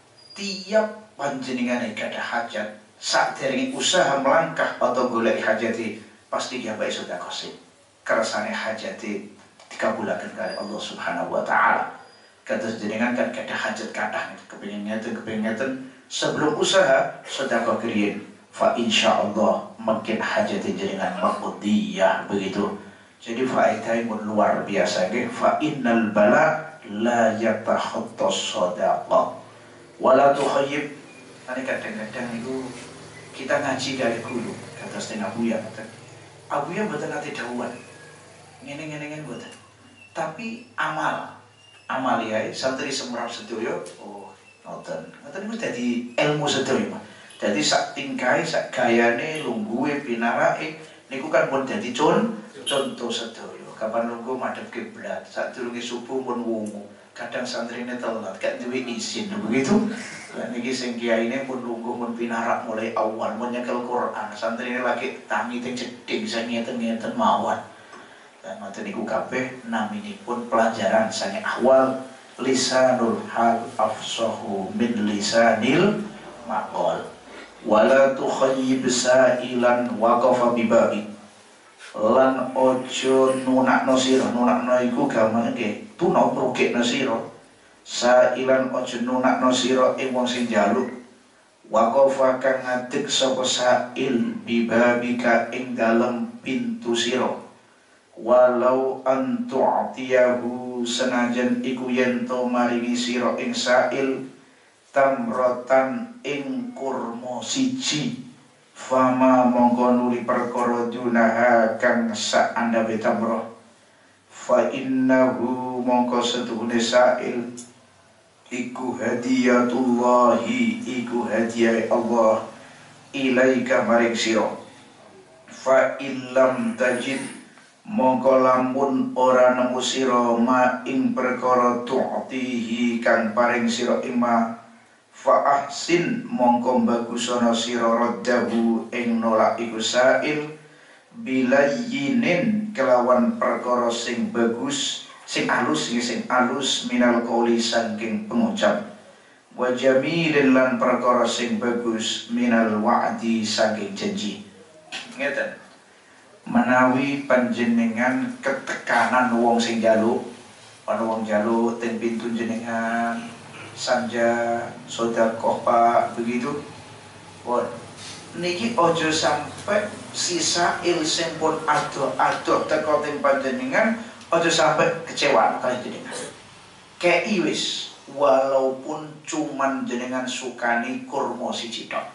tiap panjenengane gadah hajat saderenge usaha melangkah atau golek hajati pasti dia baik sedekah sih. Kersane hajati dikabulaken kali Allah Subhanahu wa taala. Kados jenengan kan kada hajat kathah kepengin ngeten kepengin ngeten sebelum usaha sedekah kriyen fa insyaallah makin hajati jenengan maqdiyah begitu. Jadi faedah mun luar biasa nggih fa innal bala la yatakhattas sadaqah wala tuhayyib. Ane kadang-kadang itu kita ngaji dari guru kata setengah Abuya kata Abuya mboten nate dawuhan ngene-ngene ngene mboten tapi amal amal ya santri semurap sedaya oh ngoten ngoten niku dadi ilmu sedaya dadi sak tingkahe sak gayane lungguhe pinarake niku kan pun dadi con contoh sedaya kapan lungguh madhep kiblat sadurunge subuh pun wungu kadang santrine telat gak duwe izin begitu. Lah niki sing kiyaine pun lungguh pun pinarak mulai awal mun nyekel Quran santrine lagi tangi teng jeding sing ngeten-ngeten mawon. Dan ngoten niku kabeh naminipun pelajaran sange awal lisanul hal afsahu min lisanil maqal wala tukhayyib sa'ilan waqafa bibabi lan ojo nunakno sira. Nunakno iku gampang nggih tuna prukekno sira. Sa'ilan ojo nunakno sira ing wong sing njaluk. Waqafa kang ngadeg sapa sa'il bibabika ing dalem pintu sira. Walau antu'tiyahu senajan iku yen to maringi sira ing sa'il tamrotan ing kurma siji fama mongko nuli perkara dunaha kang saandhape tamroh fa innahu mongko setuhune sa'il iku hadiyatullahi iku hadiah Allah ilaika maring sira. Fa illam tajid mongko lamun ora nemu sira ma ing perkara tu'tihi kang paring sira ing ma fa ahsin mongko bagusana sira raddahu ing nolak iku sa'il bilayyinin kelawan perkara sing bagus sing alus sing alus minal qauli saking pengucap wa jamilin lan perkara sing bagus minal wa'di saking janji. Ngeten menawi panjenengan ketekanan wong sing njaluk ana wong njaluk ten pintu jenengan sanja sedekah Pak begitu pun niki ojo sampai sisa il sing pun ado-ado teko ten panjenengan ojo sampai kecewa kali jenengan kei wis walaupun cuman jenengan sukani kurma siji tok.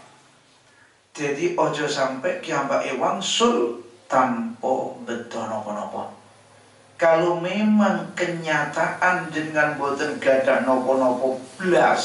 Jadi ojo sampai kiambake wangsul tanpa bedo napa-napa. Kalau memang kenyataan dengan boten gadah napa-napa blas,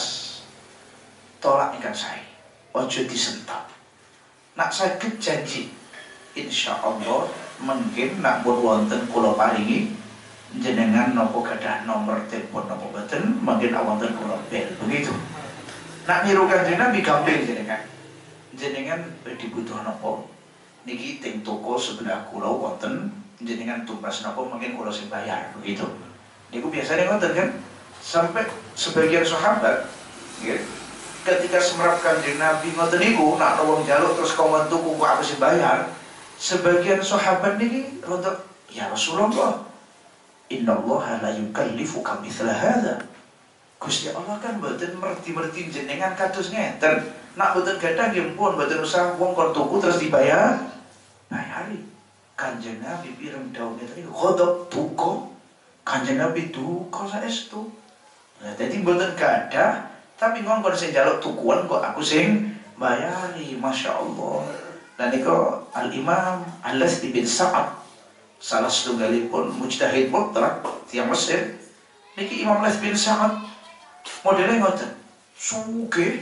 tolak ikan saya, ojo disentap. Nak saged janji, insya Allah mungkin nak pun wonten kula paringi jenengan napa gadah nomor telepon napa boten, mungkin wonten kula bel begitu. Nak niru Kanjeng Nabi gampil jenengan. Jenengan dibutuh napa? Niki teng toko sebelah kula wonten jenengan tumbas napa mungkin kula sing bayar begitu. Niku biasanya ngoten kan sampai sebagian sahabat nggih ketika semerap Kanjeng Nabi ngoten niku nak wong njaluk terus kongkon tuku kok aku sing bayar. Sebagian sahabat niki rontok ya Rasulullah innallaha la yukallifu kamitsla hadza. Gusti Allah kan mboten merti-merti jenengan kados ngeten. Nak mboten gadah nggih pun mboten usah wong kon tuku terus dibayar. Bayari. Kanjeng Nabi pireng dawuh ngeten niku khodop duka. Kanjeng Nabi duka saestu. Lah dadi mboten gadah tapi ngongkon sing njaluk tukuan kok aku sing bayari. Masya Allah. Dan niku Al-Imam Al-Laits bin Sa'ad salah setunggalipun mujtahid mutlak tiyang Mesir. Niki Imam Laits bin Sa'ad modelnya ngoten, sugih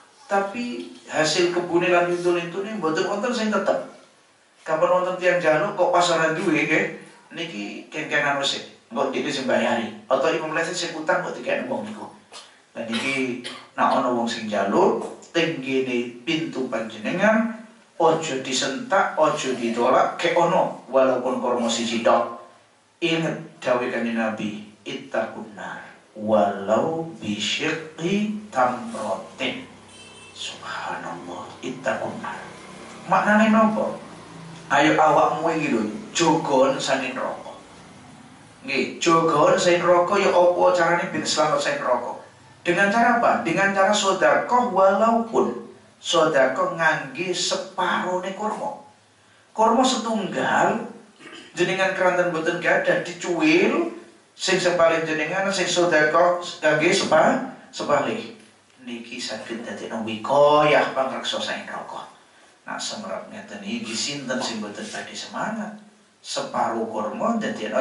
tapi hasil kebune lan lintu-lintune mboten wonten sing tetep. Kapan wonten tiyang jaluk kok pasaran duwe nggih niki kengkengan wis engko dhewe sing bayari. Atau Imam Laits sing utang kok dikene wong niku. Lah niki nek ana wong sing jaluk teng ngene pintu panjenengan ojo disentak, ojo ditolak kek ono walaupun kurma siji tok. Ingat dawuh Kanjeng Nabi, ittaqun nar walau bisyqi tamratin. Subhanallah, ittaqun nar. Maknane napa? Ayo awakmu iki lho, jogon saking neraka. Nggih, jogon saking neraka ya apa carane ben selamat saking neraka? Dengan cara apa? Dengan cara sedekah walaupun sedekah ngangge separone kurma. Kurma setunggal jenengan keranten boten gadah dicuwil sing sepalih jenengan sing sedekah ngangge sepa sepalih. Niki saged dadekno wikoyah pangreksa saking neraka. Nak semerap ngeten iki sinten sing boten badhe semangat. Separuh kurma dadekno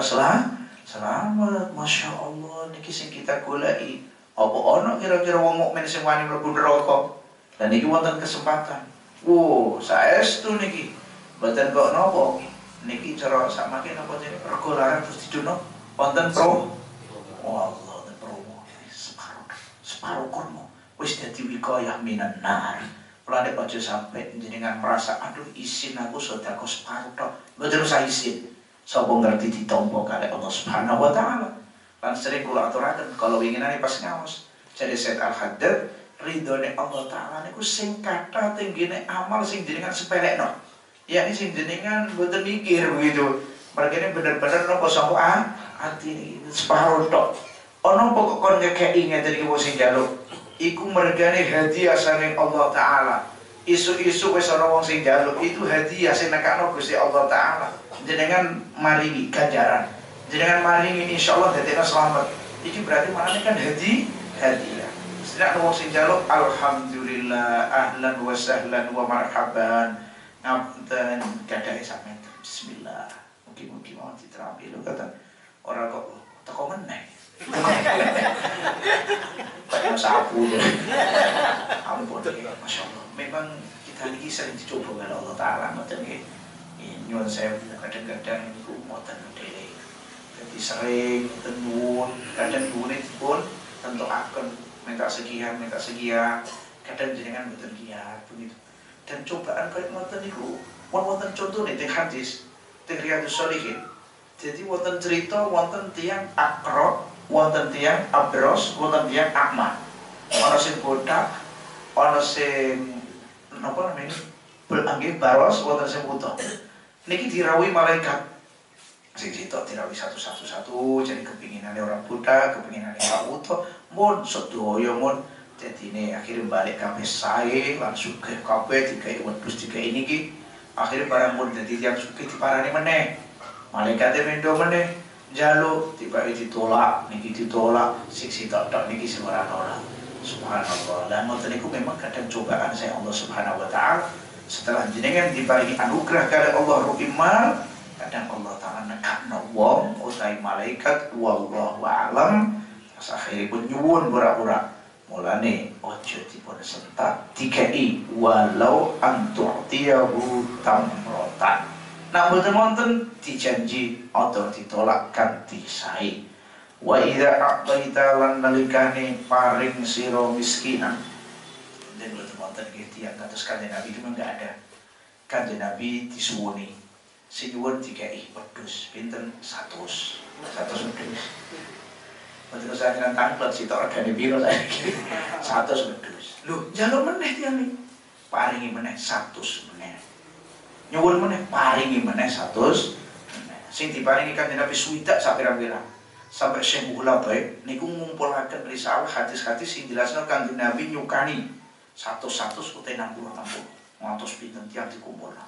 selamat. Masya Allah niki sing kita goleki. Apa ana kira-kira wong mukmin sing wani mlebu neraka? Dan niki wonten kesempatan. Wow, saestu niki. Mboten kok napa. Niki cara samake napa jenenge pergolakan terus didono wonten pro. Oh Allah, wonten promo. Separuh separuh kurma wis dadi wikoyah minan nar. Mulane aja sampe jenengan merasa aduh isin aku sedekah separuh tok. Mboten usah isin. Sapa ngerti ditampa kalih Allah Subhanahu wa taala. Lan sering kula aturaken kalau winginane pas ngaos. Jadi Said Al-Haddad ridhone Allah Ta'ala niku sing kathah tinggine amal sing jenengan sepelekno. Ya ini sing jenengan mboten mikir begitu. Mergane bener-bener nopo sapa ah ati separuh tok. Ana pokok kon ngekeki ngeten iki wong sing njaluk. Iku mergane hadiah saking Allah Ta'ala. Isu-isu wis ana wong sing njaluk itu hadiah sing nekakno Gusti Allah Ta'ala. Jenengan maringi ganjaran. Jenengan maringi insyaallah dadekno selamat. Iki berarti manane kan hadi hadiah. Sedek wong sing njaluk alhamdulillah ahlan wa sahlan wa marhaban. Ngapunten gadahe sampeyan. Bismillah. Mugi-mugi mawon diterampi lho kata ora kok teko meneh. Kayak sapu deh. Ampun, masya Allah. Memang kita ini sering dicoba oleh Allah Ta'ala. Ngoten nggih. Nyuwun saya kadang-kadang niku ngoten modele. Jadi sering tenun, kadang nuwune pun tentukaken minta sekian, minta sekian. Kadang jenengan mboten giat begitu. Dan cobaan kayak ngoten niku wonten contone teng hadis, teng Riyadhus Shalihin. Jadi wonten cerita wonten tiyang akro, wonten tiyang abros, wonten tiyang akma. Ana sing botak, ana sing napa namanya? Belangge baros, wonten sing buta. Niki dirawuhi malaikat. Sing sitok dirawuhi satu-satu satu, jadi kepinginane orang buta, kepinginane Pak Uto, mun sedaya mun dadine akhirnya balik kabeh sae, lan sugih kabeh digawe wedhus digawe niki. Akhirnya barang mun dadi tiyang sugih diparani meneh. Malaikate mendo meneh njaluk tiba ditolak, niki ditolak, sing sitok tok niki sing ora nolak. Subhanallah. Dan ngoten niku memang kadang cobaan saya Allah Subhanahu wa taala. Setelah jenengan diparingi anugerah kali Allah rupimal, kadang Allah Ta'ala nekakno wong utawi malaikat wallahu a'lam. Akhiripun nyuwun pura-pura. Mulane ojo dipun sentak dikai walau antu'tiyahu tamrotan. Nah mboten wonten dijanji atau ditolak kanthi sae. Wa idza aqbaita lan nalikane paring sira miskinan. Dan mboten wonten nggih tiyang kados Kanjeng Nabi itu enggak ada. Kanjeng Nabi disuwuni. Sing nyuwun dikai wedhus pinten seratus. seratus wedhus. Mboten usah nang tanglet sitok regane piro saiki. seratus wedhus. Lho, njaluk meneh tiyang niki. Paringi meneh seratus meneh. Nyuwun meneh paringi meneh seratus. Sing diparingi Kanjeng Nabi swidak sak pirang-pirang. Sampai Syekh Ulama niku ngumpulaken risalah hadis-hadis sing jelasno Kanjeng Nabi nyukani seratus-seratus utawa enam puluh enam puluh. Ngantos pinten tiyang dikumpulna.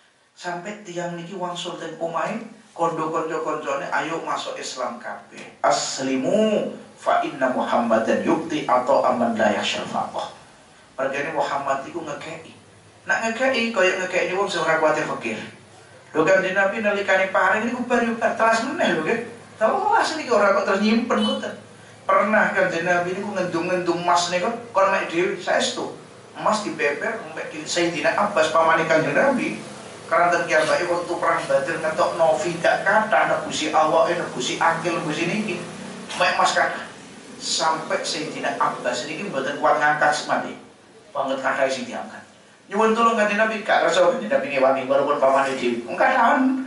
Sampai tiyang niki wangsul teng omahe kondo kanca-kancane ayo masuk Islam kabeh. Aslimu fa inna Muhammadan yukti atau aman la yakhshal faqah. Pergane Muhammad iku ngekeki. Nak ngekeki kaya ngekeki wong sing ora kuwatir fakir. Lho Kanjeng Nabi nalikane paring niku bar yo telas meneh lho nggih. Tahu asli niki ora kok terus nyimpen ngoten. Pernah Kanjeng Nabi niku ngendung-ngendung emas niku kon mek dhewe saestu. Emas dibeber mek Sayyidina Abbas pamane Kanjeng Nabi. Karena terkiambake waktu perang Badar ngetokno fidak kathah nebusi awake nebusi akil nebusi niki. Mek emas kathah. Sampai Sayyidina Abbas niki mboten kuat ngangkat semati. Banget kathah sing diangkat. Nyuwun tulung Kanjeng Nabi gak rasa Kanjeng Nabi ngewangi walaupun pamane dhewe. Engkak tahan.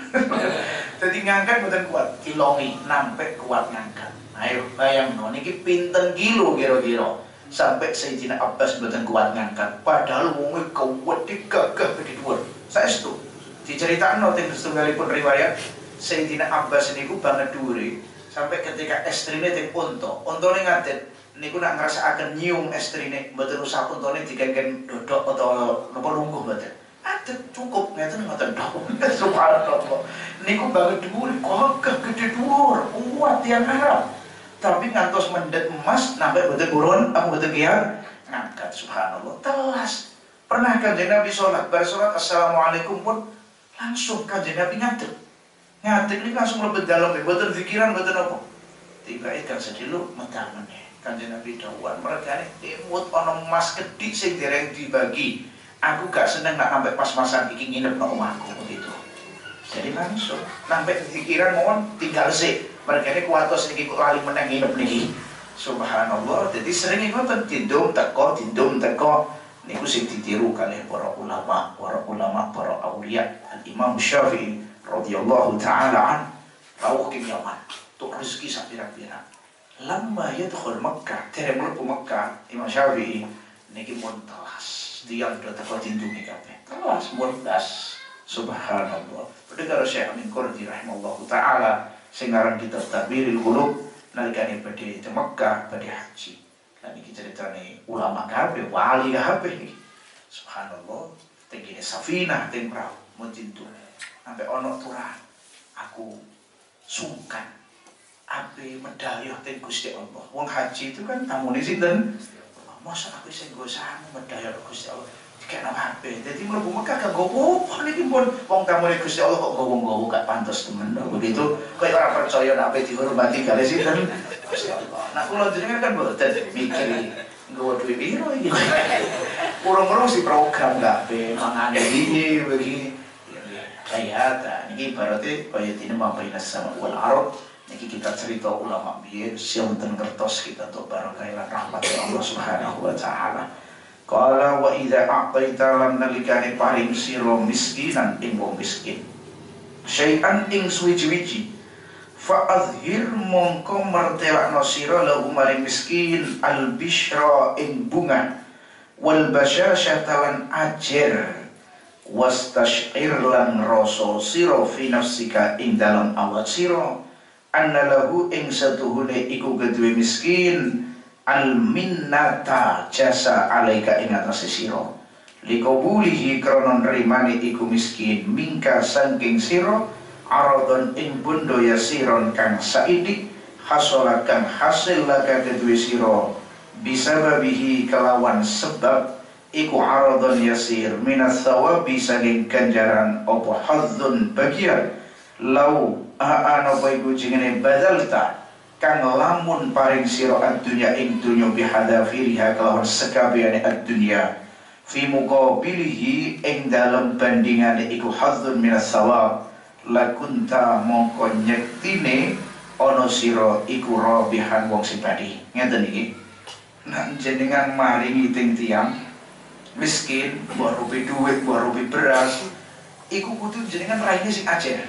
Jadi ngangkat mboten kuat, kilongi sampai kuat ngangkat. Ayo bayangno niki pinten kilo kira-kira sampai Sayyidina Abbas mboten kuat ngangkat. Padahal wong kuwedhe gagah gede dhuwur. Saestu diceritakno teng setunggalipun riwayat Sayyidina Abbas niku banget dhuwure sampai ketika estrine teng unta. Untane ngadet niku nak ngrasakaken nyium estrine mboten usah untane digenggen dodok atau napa lungguh mboten. Ada cukup ngeten ngoten tok. Subhanallah. Niku banget dhuwur, gagah gede dhuwur, kuat tiyang Arab. Tapi ngantos mendet emas nambah mboten urun, apa mboten kian ngangkat subhanallah. Telas. Pernah Kanjeng Nabi salat, bar salat assalamualaikum pun langsung Kanjeng Nabi ngadeg. Ngadeg niku langsung mlebet dalem, mboten pikiran mboten apa. Tiba ikan sedilu medal meneh. Kanjeng Nabi dawuhan mergane emut ana emas kedhik sing dereng dibagi. Aku gak seneng nak sampai pas-pasan iki nginep nang omahku begitu. Jadi langsung sampai pikiran mohon tinggal sih. Mergane kuatos niki kok lali meneng nginep niki. Subhanallah. Jadi sering ngoten tindum teko tindum teko niku sing ditiru kalih para ulama, para ulama, para auliya. Al Imam Syafi'i radhiyallahu taala an rawuh ing Yaman. Tuk rezeki sak pirang-pirang. Lama yadkhul Makkah, tere mlebu Makkah, Imam Syafi'i niki mun telas, tiyang do teko tindungi kabeh. Telas mun das. Subhanallah. Padha karo Syekh Amin Qurdi rahimallahu taala sing aran kitab Tabiril Qulub nalikane badhe te Makkah badhe haji. Lan iki ceritane ulama kabeh, wali kabeh iki. Subhanallah, tengene safinah teng prau mun tintu. Sampai ono turan. Aku sungkan ape medayah teng Gusti Allah. Wong haji itu kan tamune sinten? Masa aku sing nggo samu medayah Gusti Allah. Dikene ape? Dadi mlebu Mekah gak gowo niki pun wong tamune Gusti Allah kok gowo-gowo gak pantes temen. Begitu koyo ora percaya nek ape dihormati kali sinten Gusti Allah. Nah kula jenengan kan mboten mikir nggowo duwe piro iki. Urung-urung si program gak ape mangane iki begini. Kayata, ini ibaratnya kaya ini mabaina sama wal arab. Niki kita cerita ulama biyen sinten kertos kita untuk barokah lan rahmat Allah Subhanahu wa taala. Qala wa idza a'taita lam nalikani paring sira miskinan ing wong miskin. Syai'an ing suwi-wiji. Fa azhir mongko martelakno sira lahu maring miskin al bishra ing bunga wal basyasha lan ajer. Wastash'ir lan rasa sira fi nafsika ing dalam awak sira anna lahu ing satuhune iku kedue miskin al minnata jasa alaika ing atase sira likobulihi kronon rimane iku miskin mingka saking sira aradon ing bondo ya siron kang saidi hasolat kang hasil laka kedue sira bisababihi kelawan sebab iku aradun yasir minas sawabi saking ganjaran opo hadzun bagian lau aana baiku jingene badalta kang lamun paring sira ad-dunya ing dunya bihadafiriha kelawan sekabehane ad-dunya fi muqabilihi ing dalem bandingane iku hadzun minas sawab lakunta mongko nyektine ana sira iku rabihan wong sing padi. Ngeten iki nek jenengan maringi ting tiyang miskin, buat rupi duit, buat rupi beras, iku kudu jenengan raine sing ajer.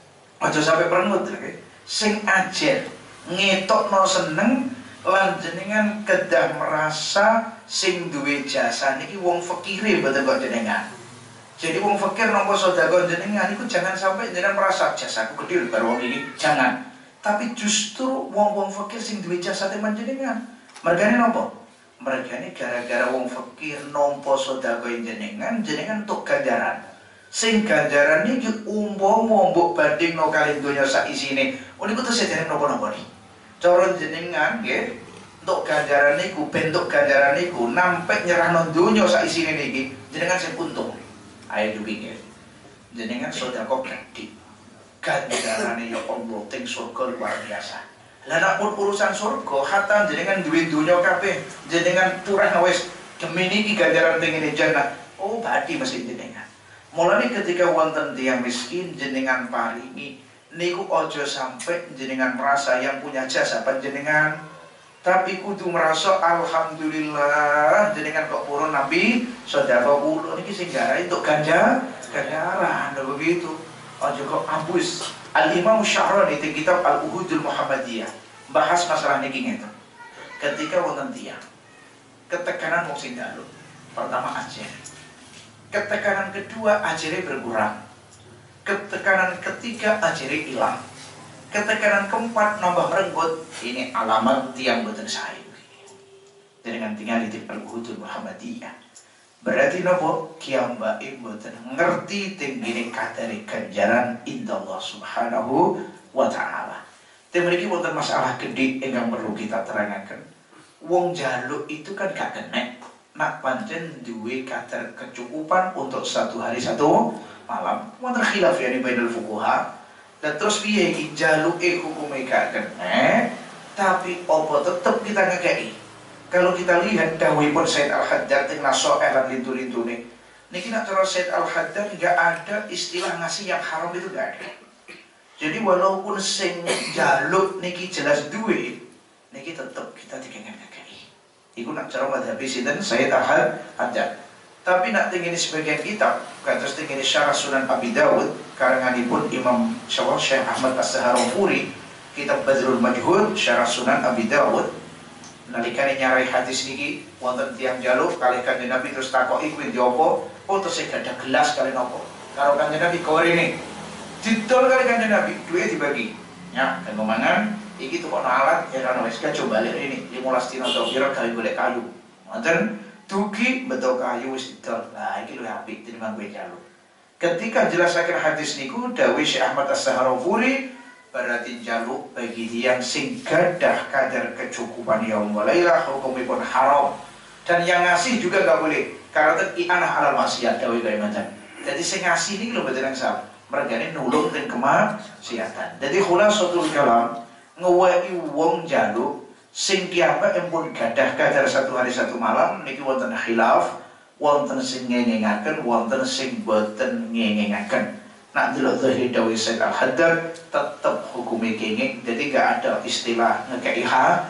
Aja sampai perenut, okay? Sing ajer, ngetokno seneng, lan jenengan kedah merasa sing duwe jasa niki wong fakire mboten kok jenengan. Jadi wong fakir nampa sedekah jenengan iku jangan sampai jenengan merasa jasaku gede karo wong iki, jangan. Tapi justru wong-wong fakir sing duwe jasa teman jenengan. Mergane napa? Mereka ini gara-gara wong fakir nompo sedekah jenengan, jenengan untuk ganjaran. Sing ganjaran niki umpama mbok bandingno kali donya sak isine, niku terus jenengan napa-napa niki. Cara jenengan nggih, untuk ganjaran niku bentuk ganjaran niku nampek nyerahno donya sak isine niki, jenengan sing untung. Ayo dipikir. Jenengan sedekah gede. Ganjarane ya Allah teng surga luar biasa. Lah nek pun urusan surga, hatta jenengan duwe donya kabeh, jenengan turah wis gemini iki ganjaran teng ngene jannah. Oh, badhe mesti jenengan. Mulane ketika wonten tiyang miskin jenengan paringi niku aja sampai jenengan merasa yang punya jasa panjenengan, tapi kudu merasa alhamdulillah jenengan kok purun nabi sedekah kula niki sing garai untuk ganja ganjaran begitu. Aja kok abus. Al-Imam Sya'rani di kitab Al-Uhudul Muhammadiyah bahas masalah niki ngeten. Ketika wonten tiyang ketekanan wong sing dalu, pertama ajer. Ketekanan kedua ajere berkurang. Ketekanan ketiga ajere hilang. Ketekanan keempat nambah merenggut. Ini alamat tiyang boten sae. Dengan tinggal di Al-Uhudul Muhammadiyah. Berarti nopo kiambae mboten ngerti tenggene kadare ganjaran indallah subhanahu wa ta'ala. Teng mriki wonten masalah gede ingkang perlu kita terangaken. Wong jaluk itu kan gak kenek nak pancen duwe kadar kecukupan untuk satu hari satu malam. Wonten khilaf ya di bainal fuqaha. Dan terus piye iki jaluke hukume gak kenek tapi opo tetep kita ngekeki. Kalau kita lihat dawuhipun Said Al-Haddad teng Nasoeh lan lintu-lintune. Niki nak cara Said Al-Haddad enggak ada istilah ngasih yang haram itu enggak ada. Jadi walaupun sing jaluk niki jelas duwe, niki tetep kita dikengen ngekeki. Iku nak cara madhab sinten Said Al-Haddad. Tapi nak tengene sebagian kitab, kados tengene Syarah Sunan Abi Dawud karanganipun Imam Syekh Ahmad As-Saharofuri, kitab Badrul Majhud syarah Sunan Abi Dawud nalikane nyarai hadis niki wonten tiyang jaluk kalih Kanjeng Nabi terus takoki kuwi ndi apa? Oh terus gadah gelas kali nopo. Karo Kanjeng Nabi korene. Didol kali Kanjeng Nabi duwe dibagi. Ya, kan mangan iki tuh kono alat ya kan wis coba balik ini lima belas dina to kira gawe golek kayu. Wonten dugi betul kayu wis didol. Lah iki luwih apik tinimbang kowe jaluk. Ketika jelasaken hadis niku dawuh Syekh Ahmad As-Saharofuri berarti jaluk bagi yang sing gadah kadar kecukupan yaum walailah hukumipun haram dan yang ngasih juga gak boleh karena itu i'anah alal maksiat dawuh kaya macam. Jadi sing ngasih ini lho mboten salah. Mergane nulung ten kemaksiatan. Jadi khulasatul kalam ngewehi wong jaluk sing kiamat empun gadah kadar satu hari satu malam niki wonten khilaf, wonten sing ngengengaken, wonten sing boten ngengengaken. Nak delok zahir dawuh Said Al-Haddad tetap hukumnya kenging, jadi gak ada istilah ngekei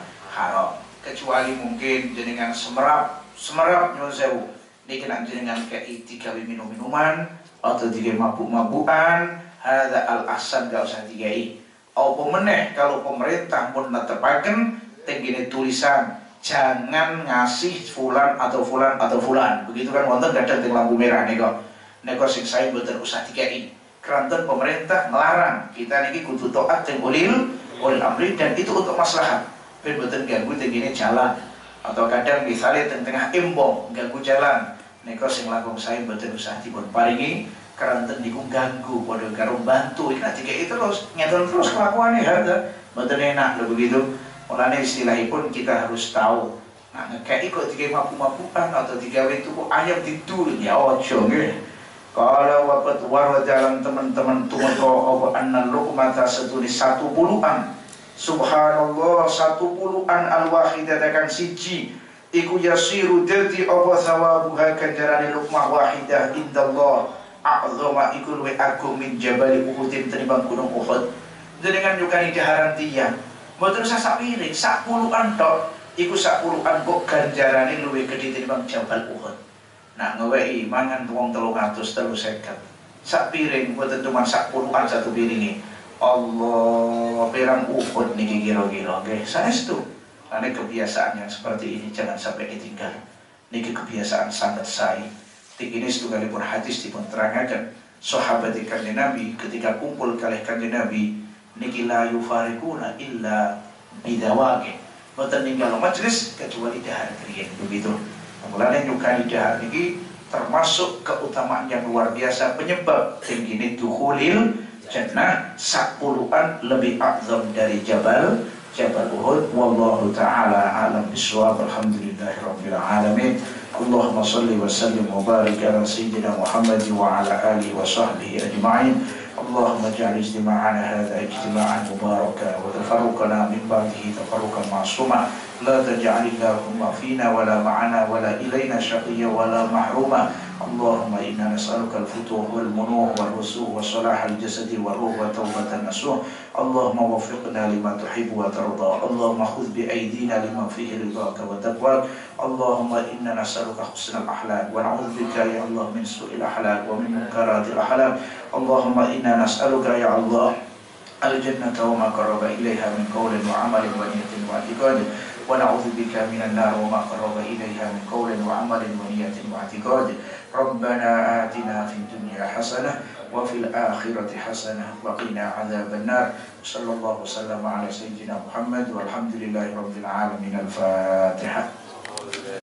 haram kecuali mungkin jenengan semerap semerap nyuwun sewu niki nak jenengan kei digawe minum-minuman atau digawe mabuk-mabukan hadza al-ahsan gak usah digawe. Apa meneh kalau pemerintah pun netepaken tenggine tulisan jangan ngasih fulan atau fulan atau fulan begitu kan wonten kadang teng lampu merah nika nek sing sae mboten usah digawe. Keranten pemerintah melarang kita niki kudu taat teng ulil ulil amri dan itu untuk maslahat ben mboten ganggu tenggine jalan atau kadang misalnya teng tengah embong ganggu jalan nika sing langkung sae mboten usah dipun paringi keranten niku ganggu padha karo bantu iki nek dikeki terus ngeten terus kelakuane hadza mboten enak lho begitu. Mulane istilahipun kita harus tahu nah ngekeki kok digawe mabuk-mabukan atau digawe tuku ayam didul ya ojo nggih. Kalau wabat warwa jalan teman-teman tumeka apa anna luqmata setulis satu puluhan subhanallah satu puluhan al-wahidah kan siji iku yasiru dadi apa sawabuha ganjarane luqmah wahidah indallah a'zama iku luwih agung min jabali Uhudin tinimbang gunung Uhud. Jenengan nyukani daharan tiyang mboten usah sak piring sak puluhan tok iku sak puluhan kok ganjarane luwih gedhe tinimbang Jabal Uhud. Nah ngewehi mangan wong telung atus telu seket sak piring mboten cuma sak puluhan satu piringi Allah pirang Uhud niki kira-kira nggih saestu. Karena kebiasaan yang seperti ini jangan sampai ditinggal. Niki kebiasaan sangat sae. Ini setunggalipun hadis dipun terangaken sahabat Kanjeng Nabi ketika kumpul kalih Kanjeng Nabi niki la yufariquna illa bidawaqi. Mboten ninggal majelis kecuali dahar kriyen begitu. Mulane nyukani dahar niki termasuk keutamaan yang luar biasa penyebab tinggi dukhulil jannah sepuluhan lebih azam dari Jabal Jabal Uhud. Wallahu ta'ala alam bisawab. Alhamdulillahirabbil alamin. Allahumma shalli wa sallim wa barik ala sayyidina Muhammad wa ala alihi wa sahbihi ajma'in. Allahumma ja'al ijtima'ana hadha ijtima'an mubaraka wa tafarruqana min ba'dihi tafarruqan ma'suma. La taj'alillahumma fina wala ma'ana wala ilayna syaqiyya wala mahruma. Allahumma inna nas'aluka al-futuh wal munuh wal rusuh wa salah al-jasadi wa ruh wa tawbatan nasuh. Allahumma waffiqna lima tuhibbu wa tarda. Allahumma khudh bi aydina lima fihi ridhaka wa taqwak. Allahumma inna nas'aluka husnal akhlaq wa na'udzu bika ya Allah min su'il akhlaq wa min munkaratil akhlaq. Allahumma inna nas'aluka ya Allah al-jannata wa ma qaraba ilayha min qawlin wa 'amalin wa niyyatin wa i'tiqad. ونعوذ بك من النار وما قرب إليها من قول وعمل ونية واعتقاد. ربنا آتنا في الدنيا حسنة وفي الآخرة حسنة وقنا عذاب النار. صلى الله وسلم على سيدنا محمد والحمد لله رب العالمين. الفاتحة.